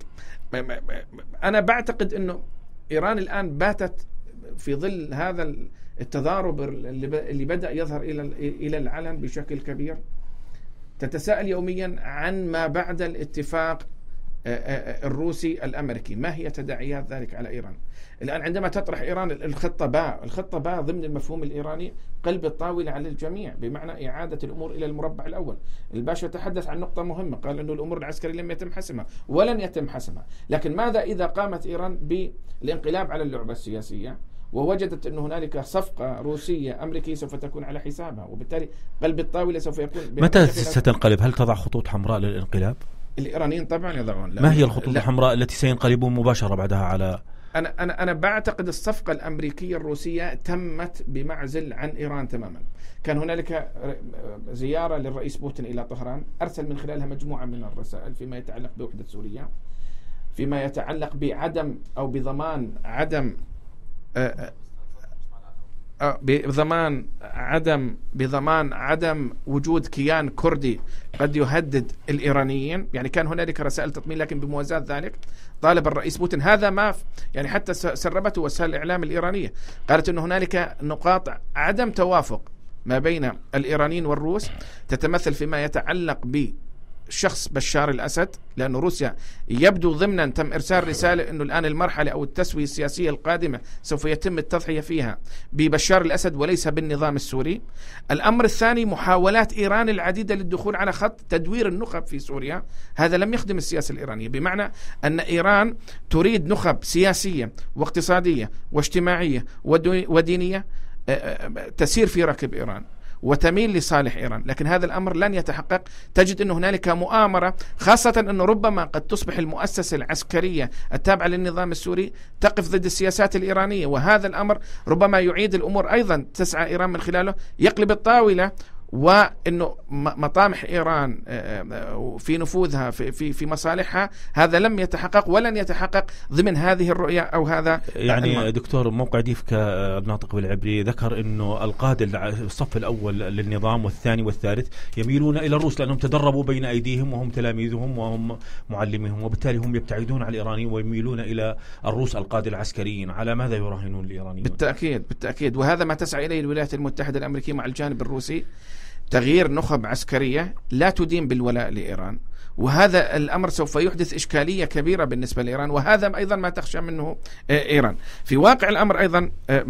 S5: أنا بعتقد أنه إيران الآن باتت في ظل هذا التضارب اللي بدأ يظهر إلى العلن بشكل كبير، تتساءل يوميا عن ما بعد الاتفاق الروسي الأمريكي، ما هي تداعيات ذلك على إيران؟ الآن عندما تطرح إيران الخطة باء ضمن المفهوم الإيراني قلب الطاولة على الجميع، بمعنى إعادة الأمور إلى المربع الأول. الباشا تحدث عن نقطة مهمة، قال أنه الأمور العسكرية لم يتم حسمها ولن يتم حسمها، لكن ماذا إذا قامت إيران بالانقلاب على اللعبة السياسية ووجدت أن هنالك صفقة روسية أمريكية سوف تكون على حسابها، وبالتالي قلب الطاولة سوف يكون
S2: متى ستنقلب؟ هل تضع خطوط حمراء للانقلاب؟
S5: الإيرانيين طبعا يضعون.
S2: ما هي الخطوط الحمراء التي سينقلبون مباشرة بعدها على؟
S5: أنا بعتقد الصفقة الأمريكية الروسية تمت بمعزل عن إيران تماما. كان هنالك زيارة للرئيس بوتين إلى طهران، أرسل من خلالها مجموعة من الرسائل فيما يتعلق بوحدة سوريا، فيما يتعلق بعدم أو بضمان عدم وجود كيان كردي قد يهدد الإيرانيين. يعني كان هنالك رسائل تطمين، لكن بموازاة ذلك طالب الرئيس بوتين، هذا ما يعني حتى سربته وسائل الإعلام الإيرانية، قالت أن هنالك نقاط عدم توافق ما بين الإيرانيين والروس، تتمثل فيما يتعلق شخص بشار الأسد، لأن روسيا يبدو ضمنا تم إرسال رسالة أنه الآن المرحلة أو التسوية السياسية القادمة سوف يتم التضحية فيها ببشار الأسد وليس بالنظام السوري. الأمر الثاني، محاولات إيران العديدة للدخول على خط تدوير النخب في سوريا، هذا لم يخدم السياسة الإيرانية، بمعنى أن إيران تريد نخب سياسية واقتصادية واجتماعية ودينية تسير في ركب إيران وتميل لصالح إيران، لكن هذا الأمر لن يتحقق. تجد أن هنالك مؤامرة، خاصة أنه ربما قد تصبح المؤسسة العسكرية التابعة للنظام السوري تقف ضد السياسات الإيرانية، وهذا الأمر ربما يعيد الأمور أيضا تسعى إيران من خلاله يقلب الطاولة وأنه مطامح إيران في نفوذها في مصالحها هذا لم يتحقق ولن يتحقق ضمن هذه الرؤية أو هذا.
S2: يعني دكتور، موقع ديفكا الناطق بالعبري ذكر أنه القادة الصف الأول للنظام والثاني والثالث يميلون إلى الروس لأنهم تدربوا بين أيديهم وهم تلاميذهم وهم معلميهم، وبالتالي هم يبتعدون عن الإيرانيين ويميلون إلى الروس القادة العسكريين. على ماذا يراهنون الإيرانيين؟
S5: بالتأكيد، وهذا ما تسعى إليه الولايات المتحدة الأمريكية مع الجانب الروسي، تغيير نخب عسكرية لا تدين بالولاء لإيران، وهذا الأمر سوف يحدث إشكالية كبيرة بالنسبة لإيران، وهذا أيضا ما تخشى منه إيران. في واقع الأمر أيضا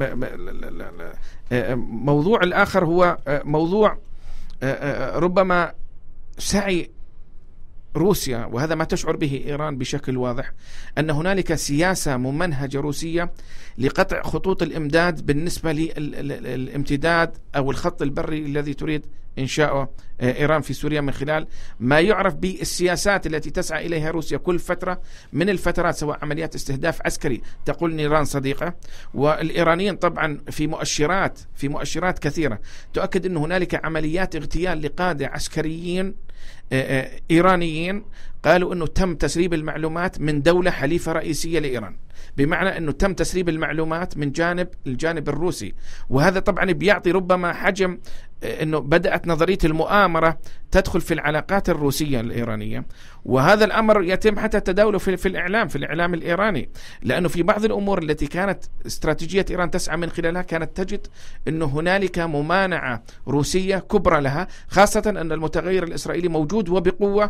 S5: موضوع الآخر هو موضوع ربما سعي روسيا، وهذا ما تشعر به إيران بشكل واضح، أن هنالك سياسة ممنهجة روسية لقطع خطوط الإمداد بالنسبة للامتداد أو الخط البري الذي تريد إنشاؤه إيران في سوريا من خلال ما يعرف بالسياسات التي تسعى إليها روسيا كل فترة من الفترات، سواء عمليات استهداف عسكري تقول نيران صديقة، والإيرانيين طبعا في مؤشرات كثيرة تؤكد أن هنالك عمليات اغتيال لقادة عسكريين إيرانيين قالوا أنه تم تسريب المعلومات من دولة حليفة رئيسية لإيران، بمعنى أنه تم تسريب المعلومات من الجانب الروسي. وهذا طبعا بيعطي ربما حجم أنه بدأت نظرية المؤامرة تدخل في العلاقات الروسية الإيرانية، وهذا الأمر يتم حتى تداوله في الإعلام الإيراني، لأنه في بعض الأمور التي كانت استراتيجية إيران تسعى من خلالها كانت تجد أنه هنالك ممانعة روسية كبرى لها، خاصة أن المتغير الإسرائيلي موجود وبقوة.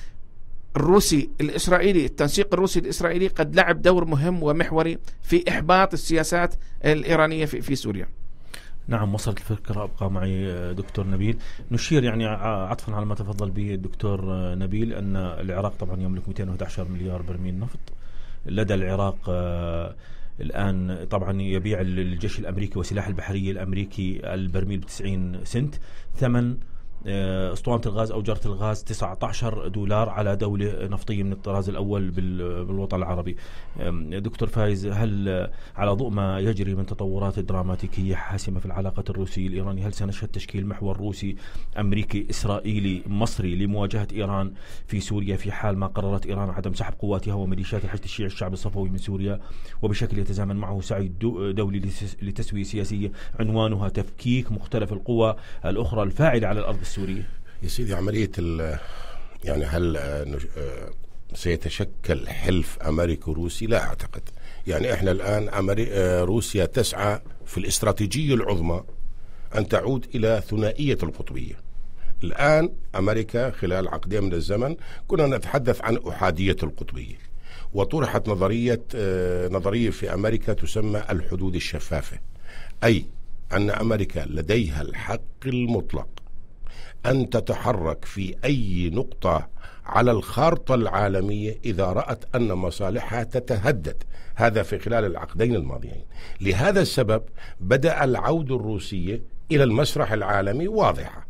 S5: التنسيق الروسي الإسرائيلي قد لعب دور مهم ومحوري في إحباط السياسات الإيرانية في سوريا.
S2: نعم، وصلت الفكرة. أبقى معي دكتور نبيل. نشير يعني عطفا على ما تفضل به الدكتور نبيل أن العراق طبعا يملك 211 مليار برميل نفط. لدى العراق الآن طبعا يبيع الجيش الأمريكي وسلاح البحرية الأمريكي البرميل ب90 سنت، ثمن اسطوانة الغاز أو جرة الغاز $19 على دولة نفطية من الطراز الأول بالوطن العربي. دكتور فايز، هل على ضوء ما يجري من تطورات دراماتيكية حاسمة في العلاقة الروسية الإيرانية، هل سنشهد تشكيل محور روسي أمريكي إسرائيلي مصري لمواجهة إيران في سوريا في حال ما قررت إيران عدم سحب قواتها وميليشيات الحشد الشيعي الشعب الصفوي من سوريا، وبشكل يتزامن معه سعي دولي لتسوية سياسية عنوانها تفكيك مختلف القوى الأخرى الفاعلة على الأرض السورية؟
S4: يا سيدي، عملية يعني هل سيتشكل حلف أمريكي روسي؟ لا أعتقد. يعني إحنا الآن روسيا تسعى في الاستراتيجية العظمى أن تعود إلى ثنائية القطبية. الآن أمريكا خلال عقدين من الزمن كنا نتحدث عن أحادية القطبية، وطرحت نظرية في أمريكا تسمى الحدود الشفافة، أي أن أمريكا لديها الحق المطلق أن تتحرك في أي نقطة على الخارطة العالمية إذا رأت أن مصالحها تتهدد. هذا في خلال العقدين الماضيين. لهذا السبب بدأ العودة الروسية إلى المسرح العالمي واضحة.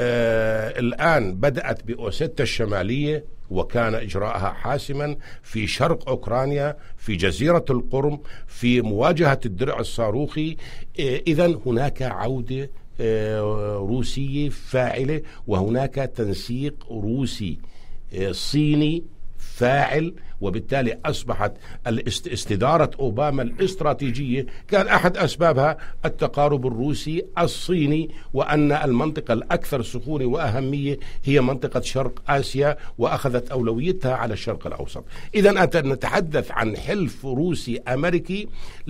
S4: الآن بدأت بأوسيتيا الشمالية، وكان إجراءها حاسما في شرق أوكرانيا، في جزيرة القرم، في مواجهة الدرع الصاروخي. إذن هناك عودة روسية فاعلة، وهناك تنسيق روسي صيني فاعل، وبالتالي أصبحت استدارة أوباما الاستراتيجية كان أحد أسبابها التقارب الروسي الصيني، وأن المنطقة الأكثر سخونة وأهمية هي منطقة شرق آسيا، وأخذت أولويتها على الشرق الأوسط. إذن نتحدث عن حلف روسي أمريكي،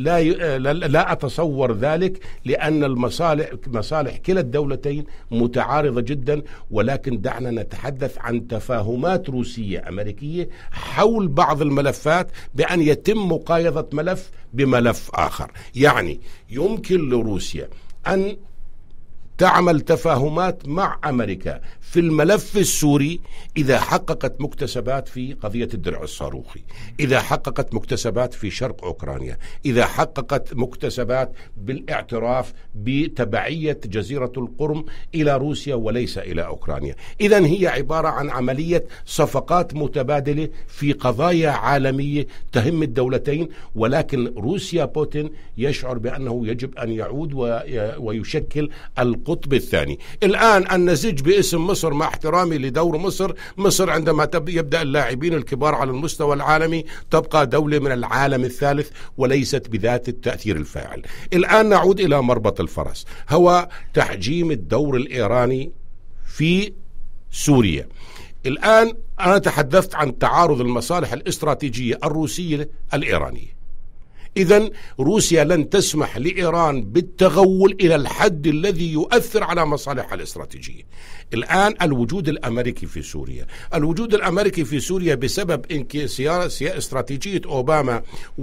S4: لا أتصور ذلك، لأن مصالح كلا الدولتين متعارضة جدا. ولكن دعنا نتحدث عن تفاهمات روسية أمريكية حول بعض الملفات، بأن يتم مقايضة ملف بملف آخر. يعني يمكن لروسيا أن تعمل تفاهمات مع أمريكا في الملف السوري إذا حققت مكتسبات في قضية الدرع الصاروخي، إذا حققت مكتسبات في شرق أوكرانيا، إذا حققت مكتسبات بالاعتراف بتبعية جزيرة القرم إلى روسيا وليس إلى أوكرانيا. إذن هي عبارة عن عملية صفقات متبادلة في قضايا عالمية تهم الدولتين. ولكن روسيا بوتين يشعر بأنه يجب أن يعود ويشكل القوة القطب الثاني. الآن النزج باسم مصر، مع احترامي لدور مصر عندما يبدأ اللاعبين الكبار على المستوى العالمي تبقى دولة من العالم الثالث وليست بذات التأثير الفاعل. الآن نعود إلى مربط الفرس، هو تحجيم الدور الإيراني في سوريا. الآن أنا تحدثت عن تعارض المصالح الاستراتيجية الروسية الإيرانية. إذن روسيا لن تسمح لإيران بالتغول إلى الحد الذي يؤثر على مصالحها الاستراتيجية. الآن الوجود الأمريكي في سوريا بسبب استراتيجية أوباما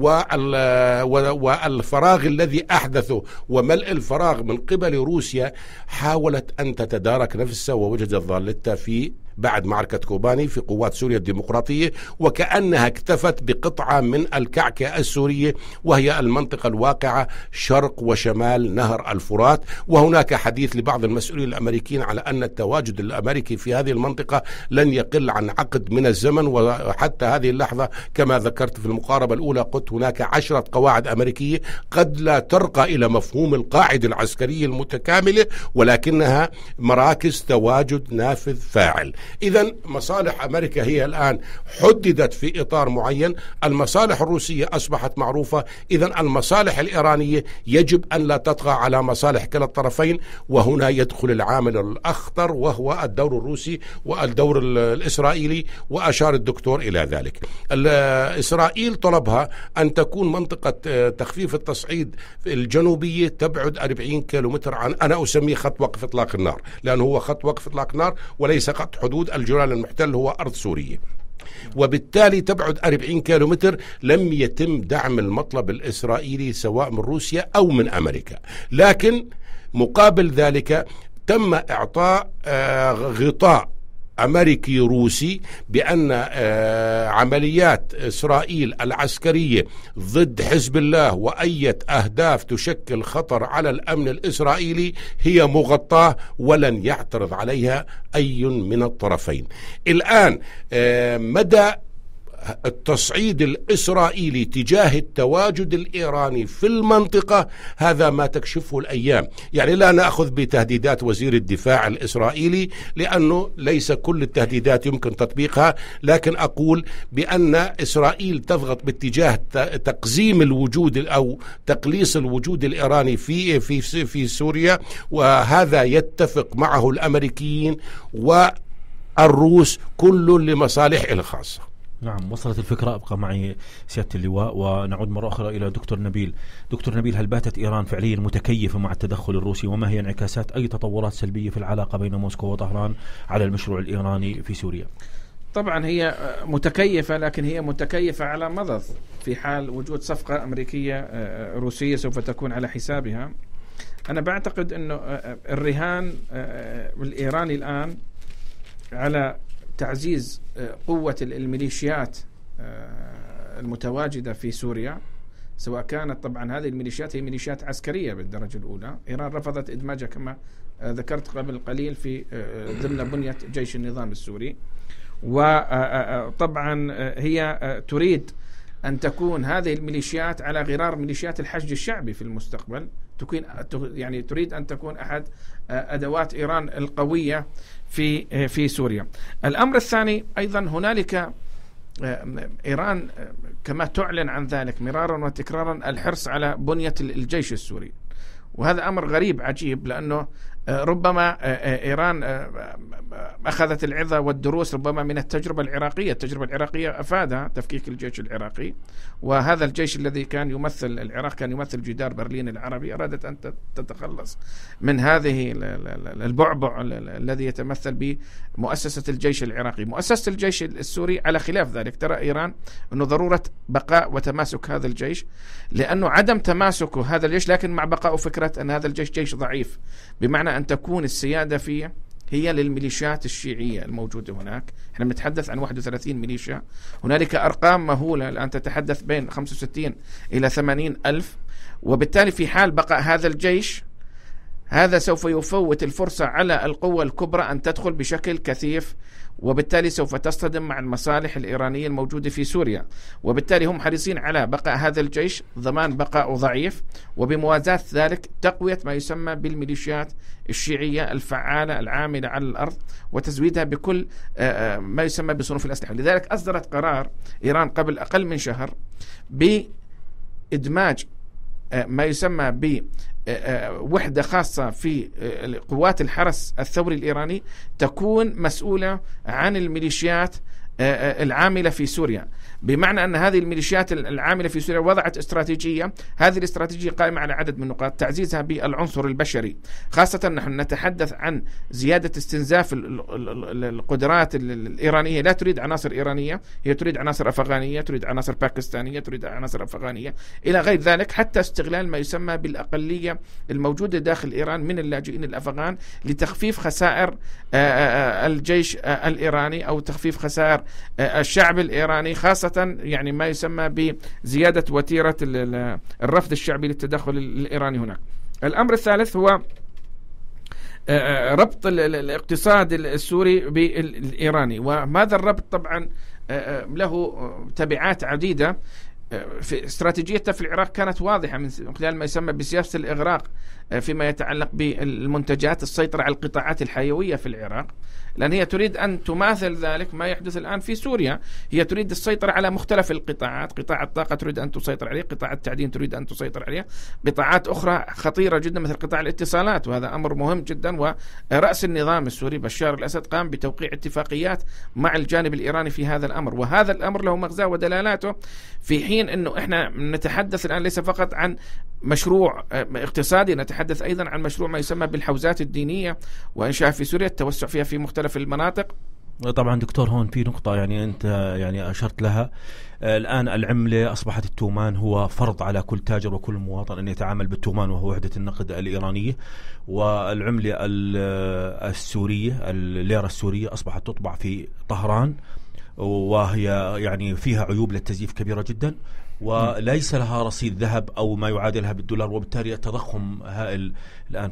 S4: والفراغ الذي أحدثه وملء الفراغ من قبل روسيا، حاولت أن تتدارك نفسها ووجدت ضالتها في بعد معركة كوباني في قوات سوريا الديمقراطية، وكأنها اكتفت بقطعة من الكعكة السورية وهي المنطقة الواقعة شرق وشمال نهر الفرات. وهناك حديث لبعض المسؤولين الأمريكيين على أن التواجد الأمريكي في هذه المنطقة لن يقل عن عقد من الزمن، وحتى هذه اللحظة كما ذكرت في المقاربة الأولى قلت هناك 10 قواعد أمريكية قد لا ترقى إلى مفهوم القاعدة العسكرية المتكاملة، ولكنها مراكز تواجد نافذ فاعل. إذن مصالح أمريكا هي الآن حددت في إطار معين، المصالح الروسية أصبحت معروفة، إذن المصالح الإيرانية يجب أن لا تطغى على مصالح كلا الطرفين. وهنا يدخل العامل الأخطر وهو الدور الروسي والدور الإسرائيلي، وأشار الدكتور إلى ذلك. إسرائيل طلبها أن تكون منطقة تخفيف التصعيد الجنوبية تبعد 40 كيلومتر عن، أنا أسميه خط وقف إطلاق النار، لأنه هو خط وقف إطلاق النار وليس خط حدود الجولان المحتل، هو أرض سورية، وبالتالي تبعد 40 كيلومتر. لم يتم دعم المطلب الإسرائيلي سواء من روسيا أو من أمريكا، لكن مقابل ذلك تم إعطاء غطاء أمريكي روسي بأن عمليات إسرائيل العسكرية ضد حزب الله وأي أهداف تشكل خطر على الأمن الإسرائيلي هي مغطاة ولن يعترض عليها أي من الطرفين. الآن مدى التصعيد الإسرائيلي تجاه التواجد الإيراني في المنطقة هذا ما تكشفه الأيام. يعني لا نأخذ بتهديدات وزير الدفاع الإسرائيلي لأنه ليس كل التهديدات يمكن تطبيقها، لكن أقول بأن إسرائيل تضغط باتجاه تقزيم الوجود أو تقليص الوجود الإيراني في سوريا، وهذا يتفق معه الأمريكيين والروس كل لمصالحه الخاصة.
S2: نعم، وصلت الفكرة. أبقى معي سيادة اللواء ونعود مرة أخرى إلى دكتور نبيل. دكتور نبيل، هل باتت إيران فعليا متكيفة مع التدخل الروسي، وما هي انعكاسات أي تطورات سلبية في العلاقة بين موسكو وطهران على المشروع الإيراني في سوريا؟
S5: طبعا هي متكيفة، لكن هي متكيفة على مضض. في حال وجود صفقة أمريكية روسية سوف تكون على حسابها. أنا بعتقد أنه الرهان الإيراني الآن على تعزيز قوة الميليشيات المتواجدة في سوريا، سواء كانت طبعا هذه الميليشيات هي ميليشيات عسكرية بالدرجة الأولى. إيران رفضت إدماجها كما ذكرت قبل قليل في ضمن بنية جيش النظام السوري، وطبعا هي تريد أن تكون هذه الميليشيات على غرار ميليشيات الحشد الشعبي في المستقبل، يعني تريد أن تكون أحد أدوات إيران القوية في سوريا. الأمر الثاني أيضا هنالك إيران كما تعلن عن ذلك مرارا وتكرارا الحرص على بنية الجيش السوري، وهذا أمر غريب عجيب، لأنه ربما إيران أخذت العظة والدروس ربما من التجربة العراقية. التجربة العراقية أفادها تفكيك الجيش العراقي، وهذا الجيش الذي كان يمثل العراق كان يمثل جدار برلين العربي، أرادت أن تتخلص من هذه البعبع الذي يتمثل بمؤسسة الجيش العراقي. مؤسسة الجيش السوري على خلاف ذلك ترى إيران أنه ضرورة بقاء وتماسك هذا الجيش، لأنه عدم تماسك هذا الجيش لكن مع بقاء فكرة أن هذا الجيش جيش ضعيف، بمعنى أن تكون السيادة فيه هي للميليشيات الشيعية الموجودة هناك. احنا بنتحدث عن 31 ميليشيا، هنالك أرقام مهولة الآن تتحدث بين 65 إلى 80 ألف، وبالتالي في حال بقاء هذا الجيش هذا سوف يفوت الفرصة على القوى الكبرى أن تدخل بشكل كثيف، وبالتالي سوف تصطدم مع المصالح الإيرانية الموجودة في سوريا، وبالتالي هم حريصين على بقاء هذا الجيش، ضمان بقاء ضعيف، وبموازاة ذلك تقوية ما يسمى بالميليشيات الشيعية الفعالة العاملة على الأرض، وتزويدها بكل ما يسمى بصنوف الأسلحة. لذلك أصدرت قرار إيران قبل أقل من شهر بإدماج ما يسمى بوحدة خاصة في قوات الحرس الثوري الإيراني تكون مسؤولة عن الميليشيات العاملة في سوريا، بمعنى أن هذه الميليشيات العاملة في سوريا وضعت استراتيجية، هذه الاستراتيجية قائمة على عدد من النقاط، تعزيزها بالعنصر البشري، خاصة نحن نتحدث عن زيادة استنزاف القدرات الإيرانية، لا تريد عناصر إيرانية، هي تريد عناصر أفغانية، تريد عناصر باكستانية، تريد عناصر أفغانية إلى غير ذلك، حتى استغلال ما يسمى بالأقلية الموجودة داخل إيران من اللاجئين الأفغان لتخفيف خسائر الجيش الإيراني أو تخفيف خسائر الشعب الإيراني، خاصة يعني ما يسمى بزيادة وتيرة الرفض الشعبي للتدخل الإيراني هناك. الأمر الثالث هو ربط الاقتصاد السوري بالإيراني، وهذا الربط طبعا له تبعات عديدة. في استراتيجيتها في العراق كانت واضحة من خلال ما يسمى بسياسة الإغراق فيما يتعلق بالمنتجات، السيطرة على القطاعات الحيوية في العراق، لأن هي تريد أن تماثل ذلك ما يحدث الآن في سوريا. هي تريد السيطرة على مختلف القطاعات، قطاع الطاقة تريد أن تسيطر عليه، قطاع التعدين تريد أن تسيطر عليه، قطاعات أخرى خطيرة جدا مثل قطاع الاتصالات، وهذا أمر مهم جدا. ورأس النظام السوري بشار الأسد قام بتوقيع اتفاقيات مع الجانب الإيراني في هذا الأمر، وهذا الأمر له مغزاه ودلالاته، في حين أنه إحنا نتحدث الآن ليس فقط عن مشروع اقتصادي، نتحدث أيضا عن مشروع ما يسمى بالحوزات الدينية وإنشاء في سوريا، التوسع فيها في مختلف المناطق.
S2: طبعا دكتور هون في نقطة يعني أنت يعني أشرت لها، الآن العملة أصبحت التومان هو فرض على كل تاجر وكل مواطن أن يتعامل بالتومان، وهو وحدة النقد الإيرانية، والعملة السورية الليرة السورية أصبحت تطبع في طهران، وهي يعني فيها عيوب للتزييف كبيرة جدا، وليس لها رصيد ذهب أو ما يعادلها بالدولار، وبالتالي التضخم هائل الآن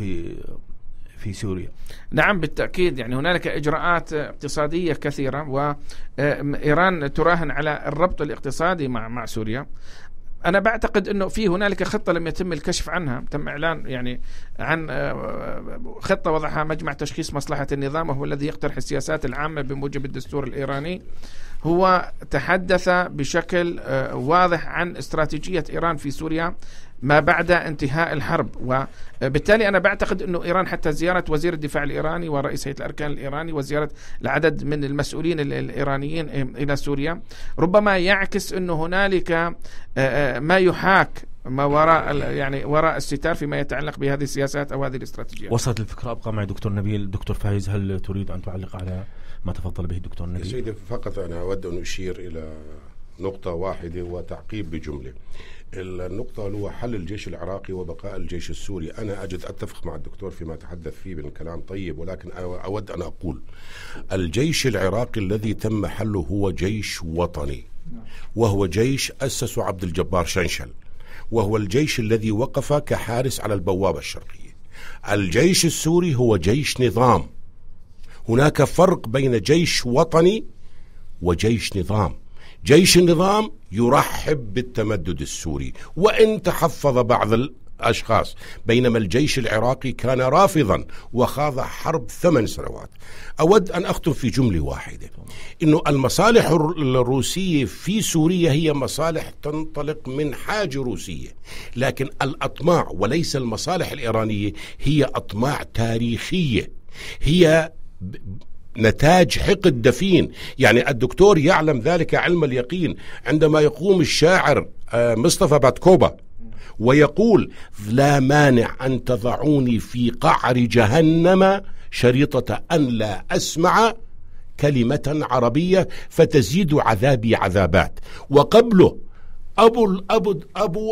S2: في سوريا.
S5: نعم بالتأكيد، يعني هنالك إجراءات اقتصادية كثيرة، وإيران تراهن على الربط الاقتصادي مع سوريا. أنا بعتقد أنه في هنالك خطة لم يتم الكشف عنها، تم إعلان يعني عن خطة وضعها مجمع تشخيص مصلحة النظام، وهو الذي يقترح السياسات العامة بموجب الدستور الإيراني. هو تحدث بشكل واضح عن استراتيجية إيران في سوريا ما بعد انتهاء الحرب، وبالتالي أنا بعتقد أنه إيران حتى زيارة وزير الدفاع الإيراني ورئيس هيئة الأركان الإيراني وزيارة العدد من المسؤولين الإيرانيين إلى سوريا ربما يعكس أنه هنالك ما يحاك ما وراء يعني وراء الستار فيما يتعلق بهذه السياسات أو هذه الاستراتيجيات.
S2: وصلت الفكرة. أبقى معي دكتور نبيل. دكتور فايز، هل تريد أن تعلق على ما تفضل به الدكتور نبيل؟
S4: سيدي فقط أنا أود أن أشير إلى نقطة واحدة وتعقيب بجملة. النقطة هو حل الجيش العراقي وبقاء الجيش السوري. أنا أتفق مع الدكتور فيما تحدث فيه من الكلام طيب، ولكن أود أن أقول الجيش العراقي الذي تم حله هو جيش وطني، وهو جيش أسسه عبد الجبار شنشل، وهو الجيش الذي وقف كحارس على البوابة الشرقية. الجيش السوري هو جيش نظام. هناك فرق بين جيش وطني وجيش نظام. جيش النظام يرحب بالتمدد السوري وإن تحفظ بعض الأشخاص، بينما الجيش العراقي كان رافضا وخاض حرب 8 سنوات. أود أن أختم في جملة واحدة، إنه المصالح الروسية في سوريا هي مصالح تنطلق من حاجة روسية، لكن الأطماع وليس المصالح الإيرانية هي أطماع تاريخية، هي نتاج حقد دفين. يعني الدكتور يعلم ذلك علم اليقين عندما يقوم الشاعر مصطفى باتكوبا ويقول: لا مانع أن تضعوني في قعر جهنم شريطة أن لا أسمع كلمة عربية فتزيد عذابي عذابات. وقبله أبو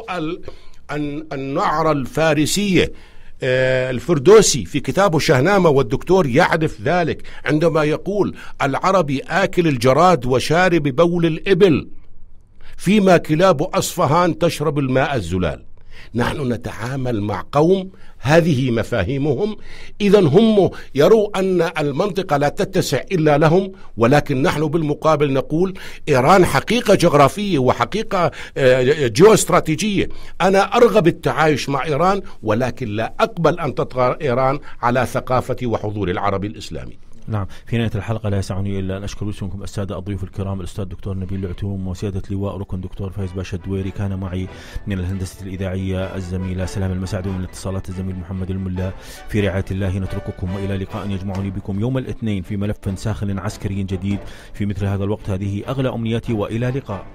S4: النعرة الفارسية الفردوسي في كتابه شهنامة، والدكتور يعرف ذلك عندما يقول: العربي آكل الجراد وشارب بول الإبل، فيما كلاب أصفهان تشرب الماء الزلال. نحن نتعامل مع قوم هذه مفاهيمهم، إذا هم يروا أن المنطقة لا تتسع إلا لهم، ولكن نحن بالمقابل نقول إيران حقيقة جغرافية وحقيقة جيوستراتيجية. أنا أرغب التعايش مع إيران، ولكن لا أقبل أن تطغى إيران على ثقافتي وحضور العربي الإسلامي.
S2: نعم، في نهاية الحلقة لا يسعني إلا أن أشكر باسمكم السادة الضيوف الكرام، الأستاذ دكتور نبيل العتوم وسيادة لواء ركن دكتور فايز باشا الدويري. كان معي من الهندسة الإذاعية الزميلة سلام المساعد، ومن الاتصالات الزميل محمد الملا. في رعاية الله نترككم، وإلى لقاء يجمعني بكم يوم الاثنين في ملف ساخن عسكري جديد في مثل هذا الوقت. هذه أغلى أمنياتي، وإلى لقاء.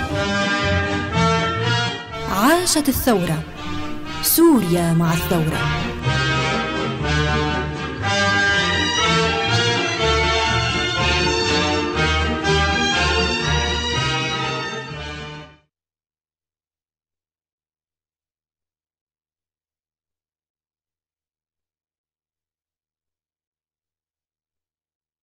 S6: عاشت الثورة، سوريا مع الثورة.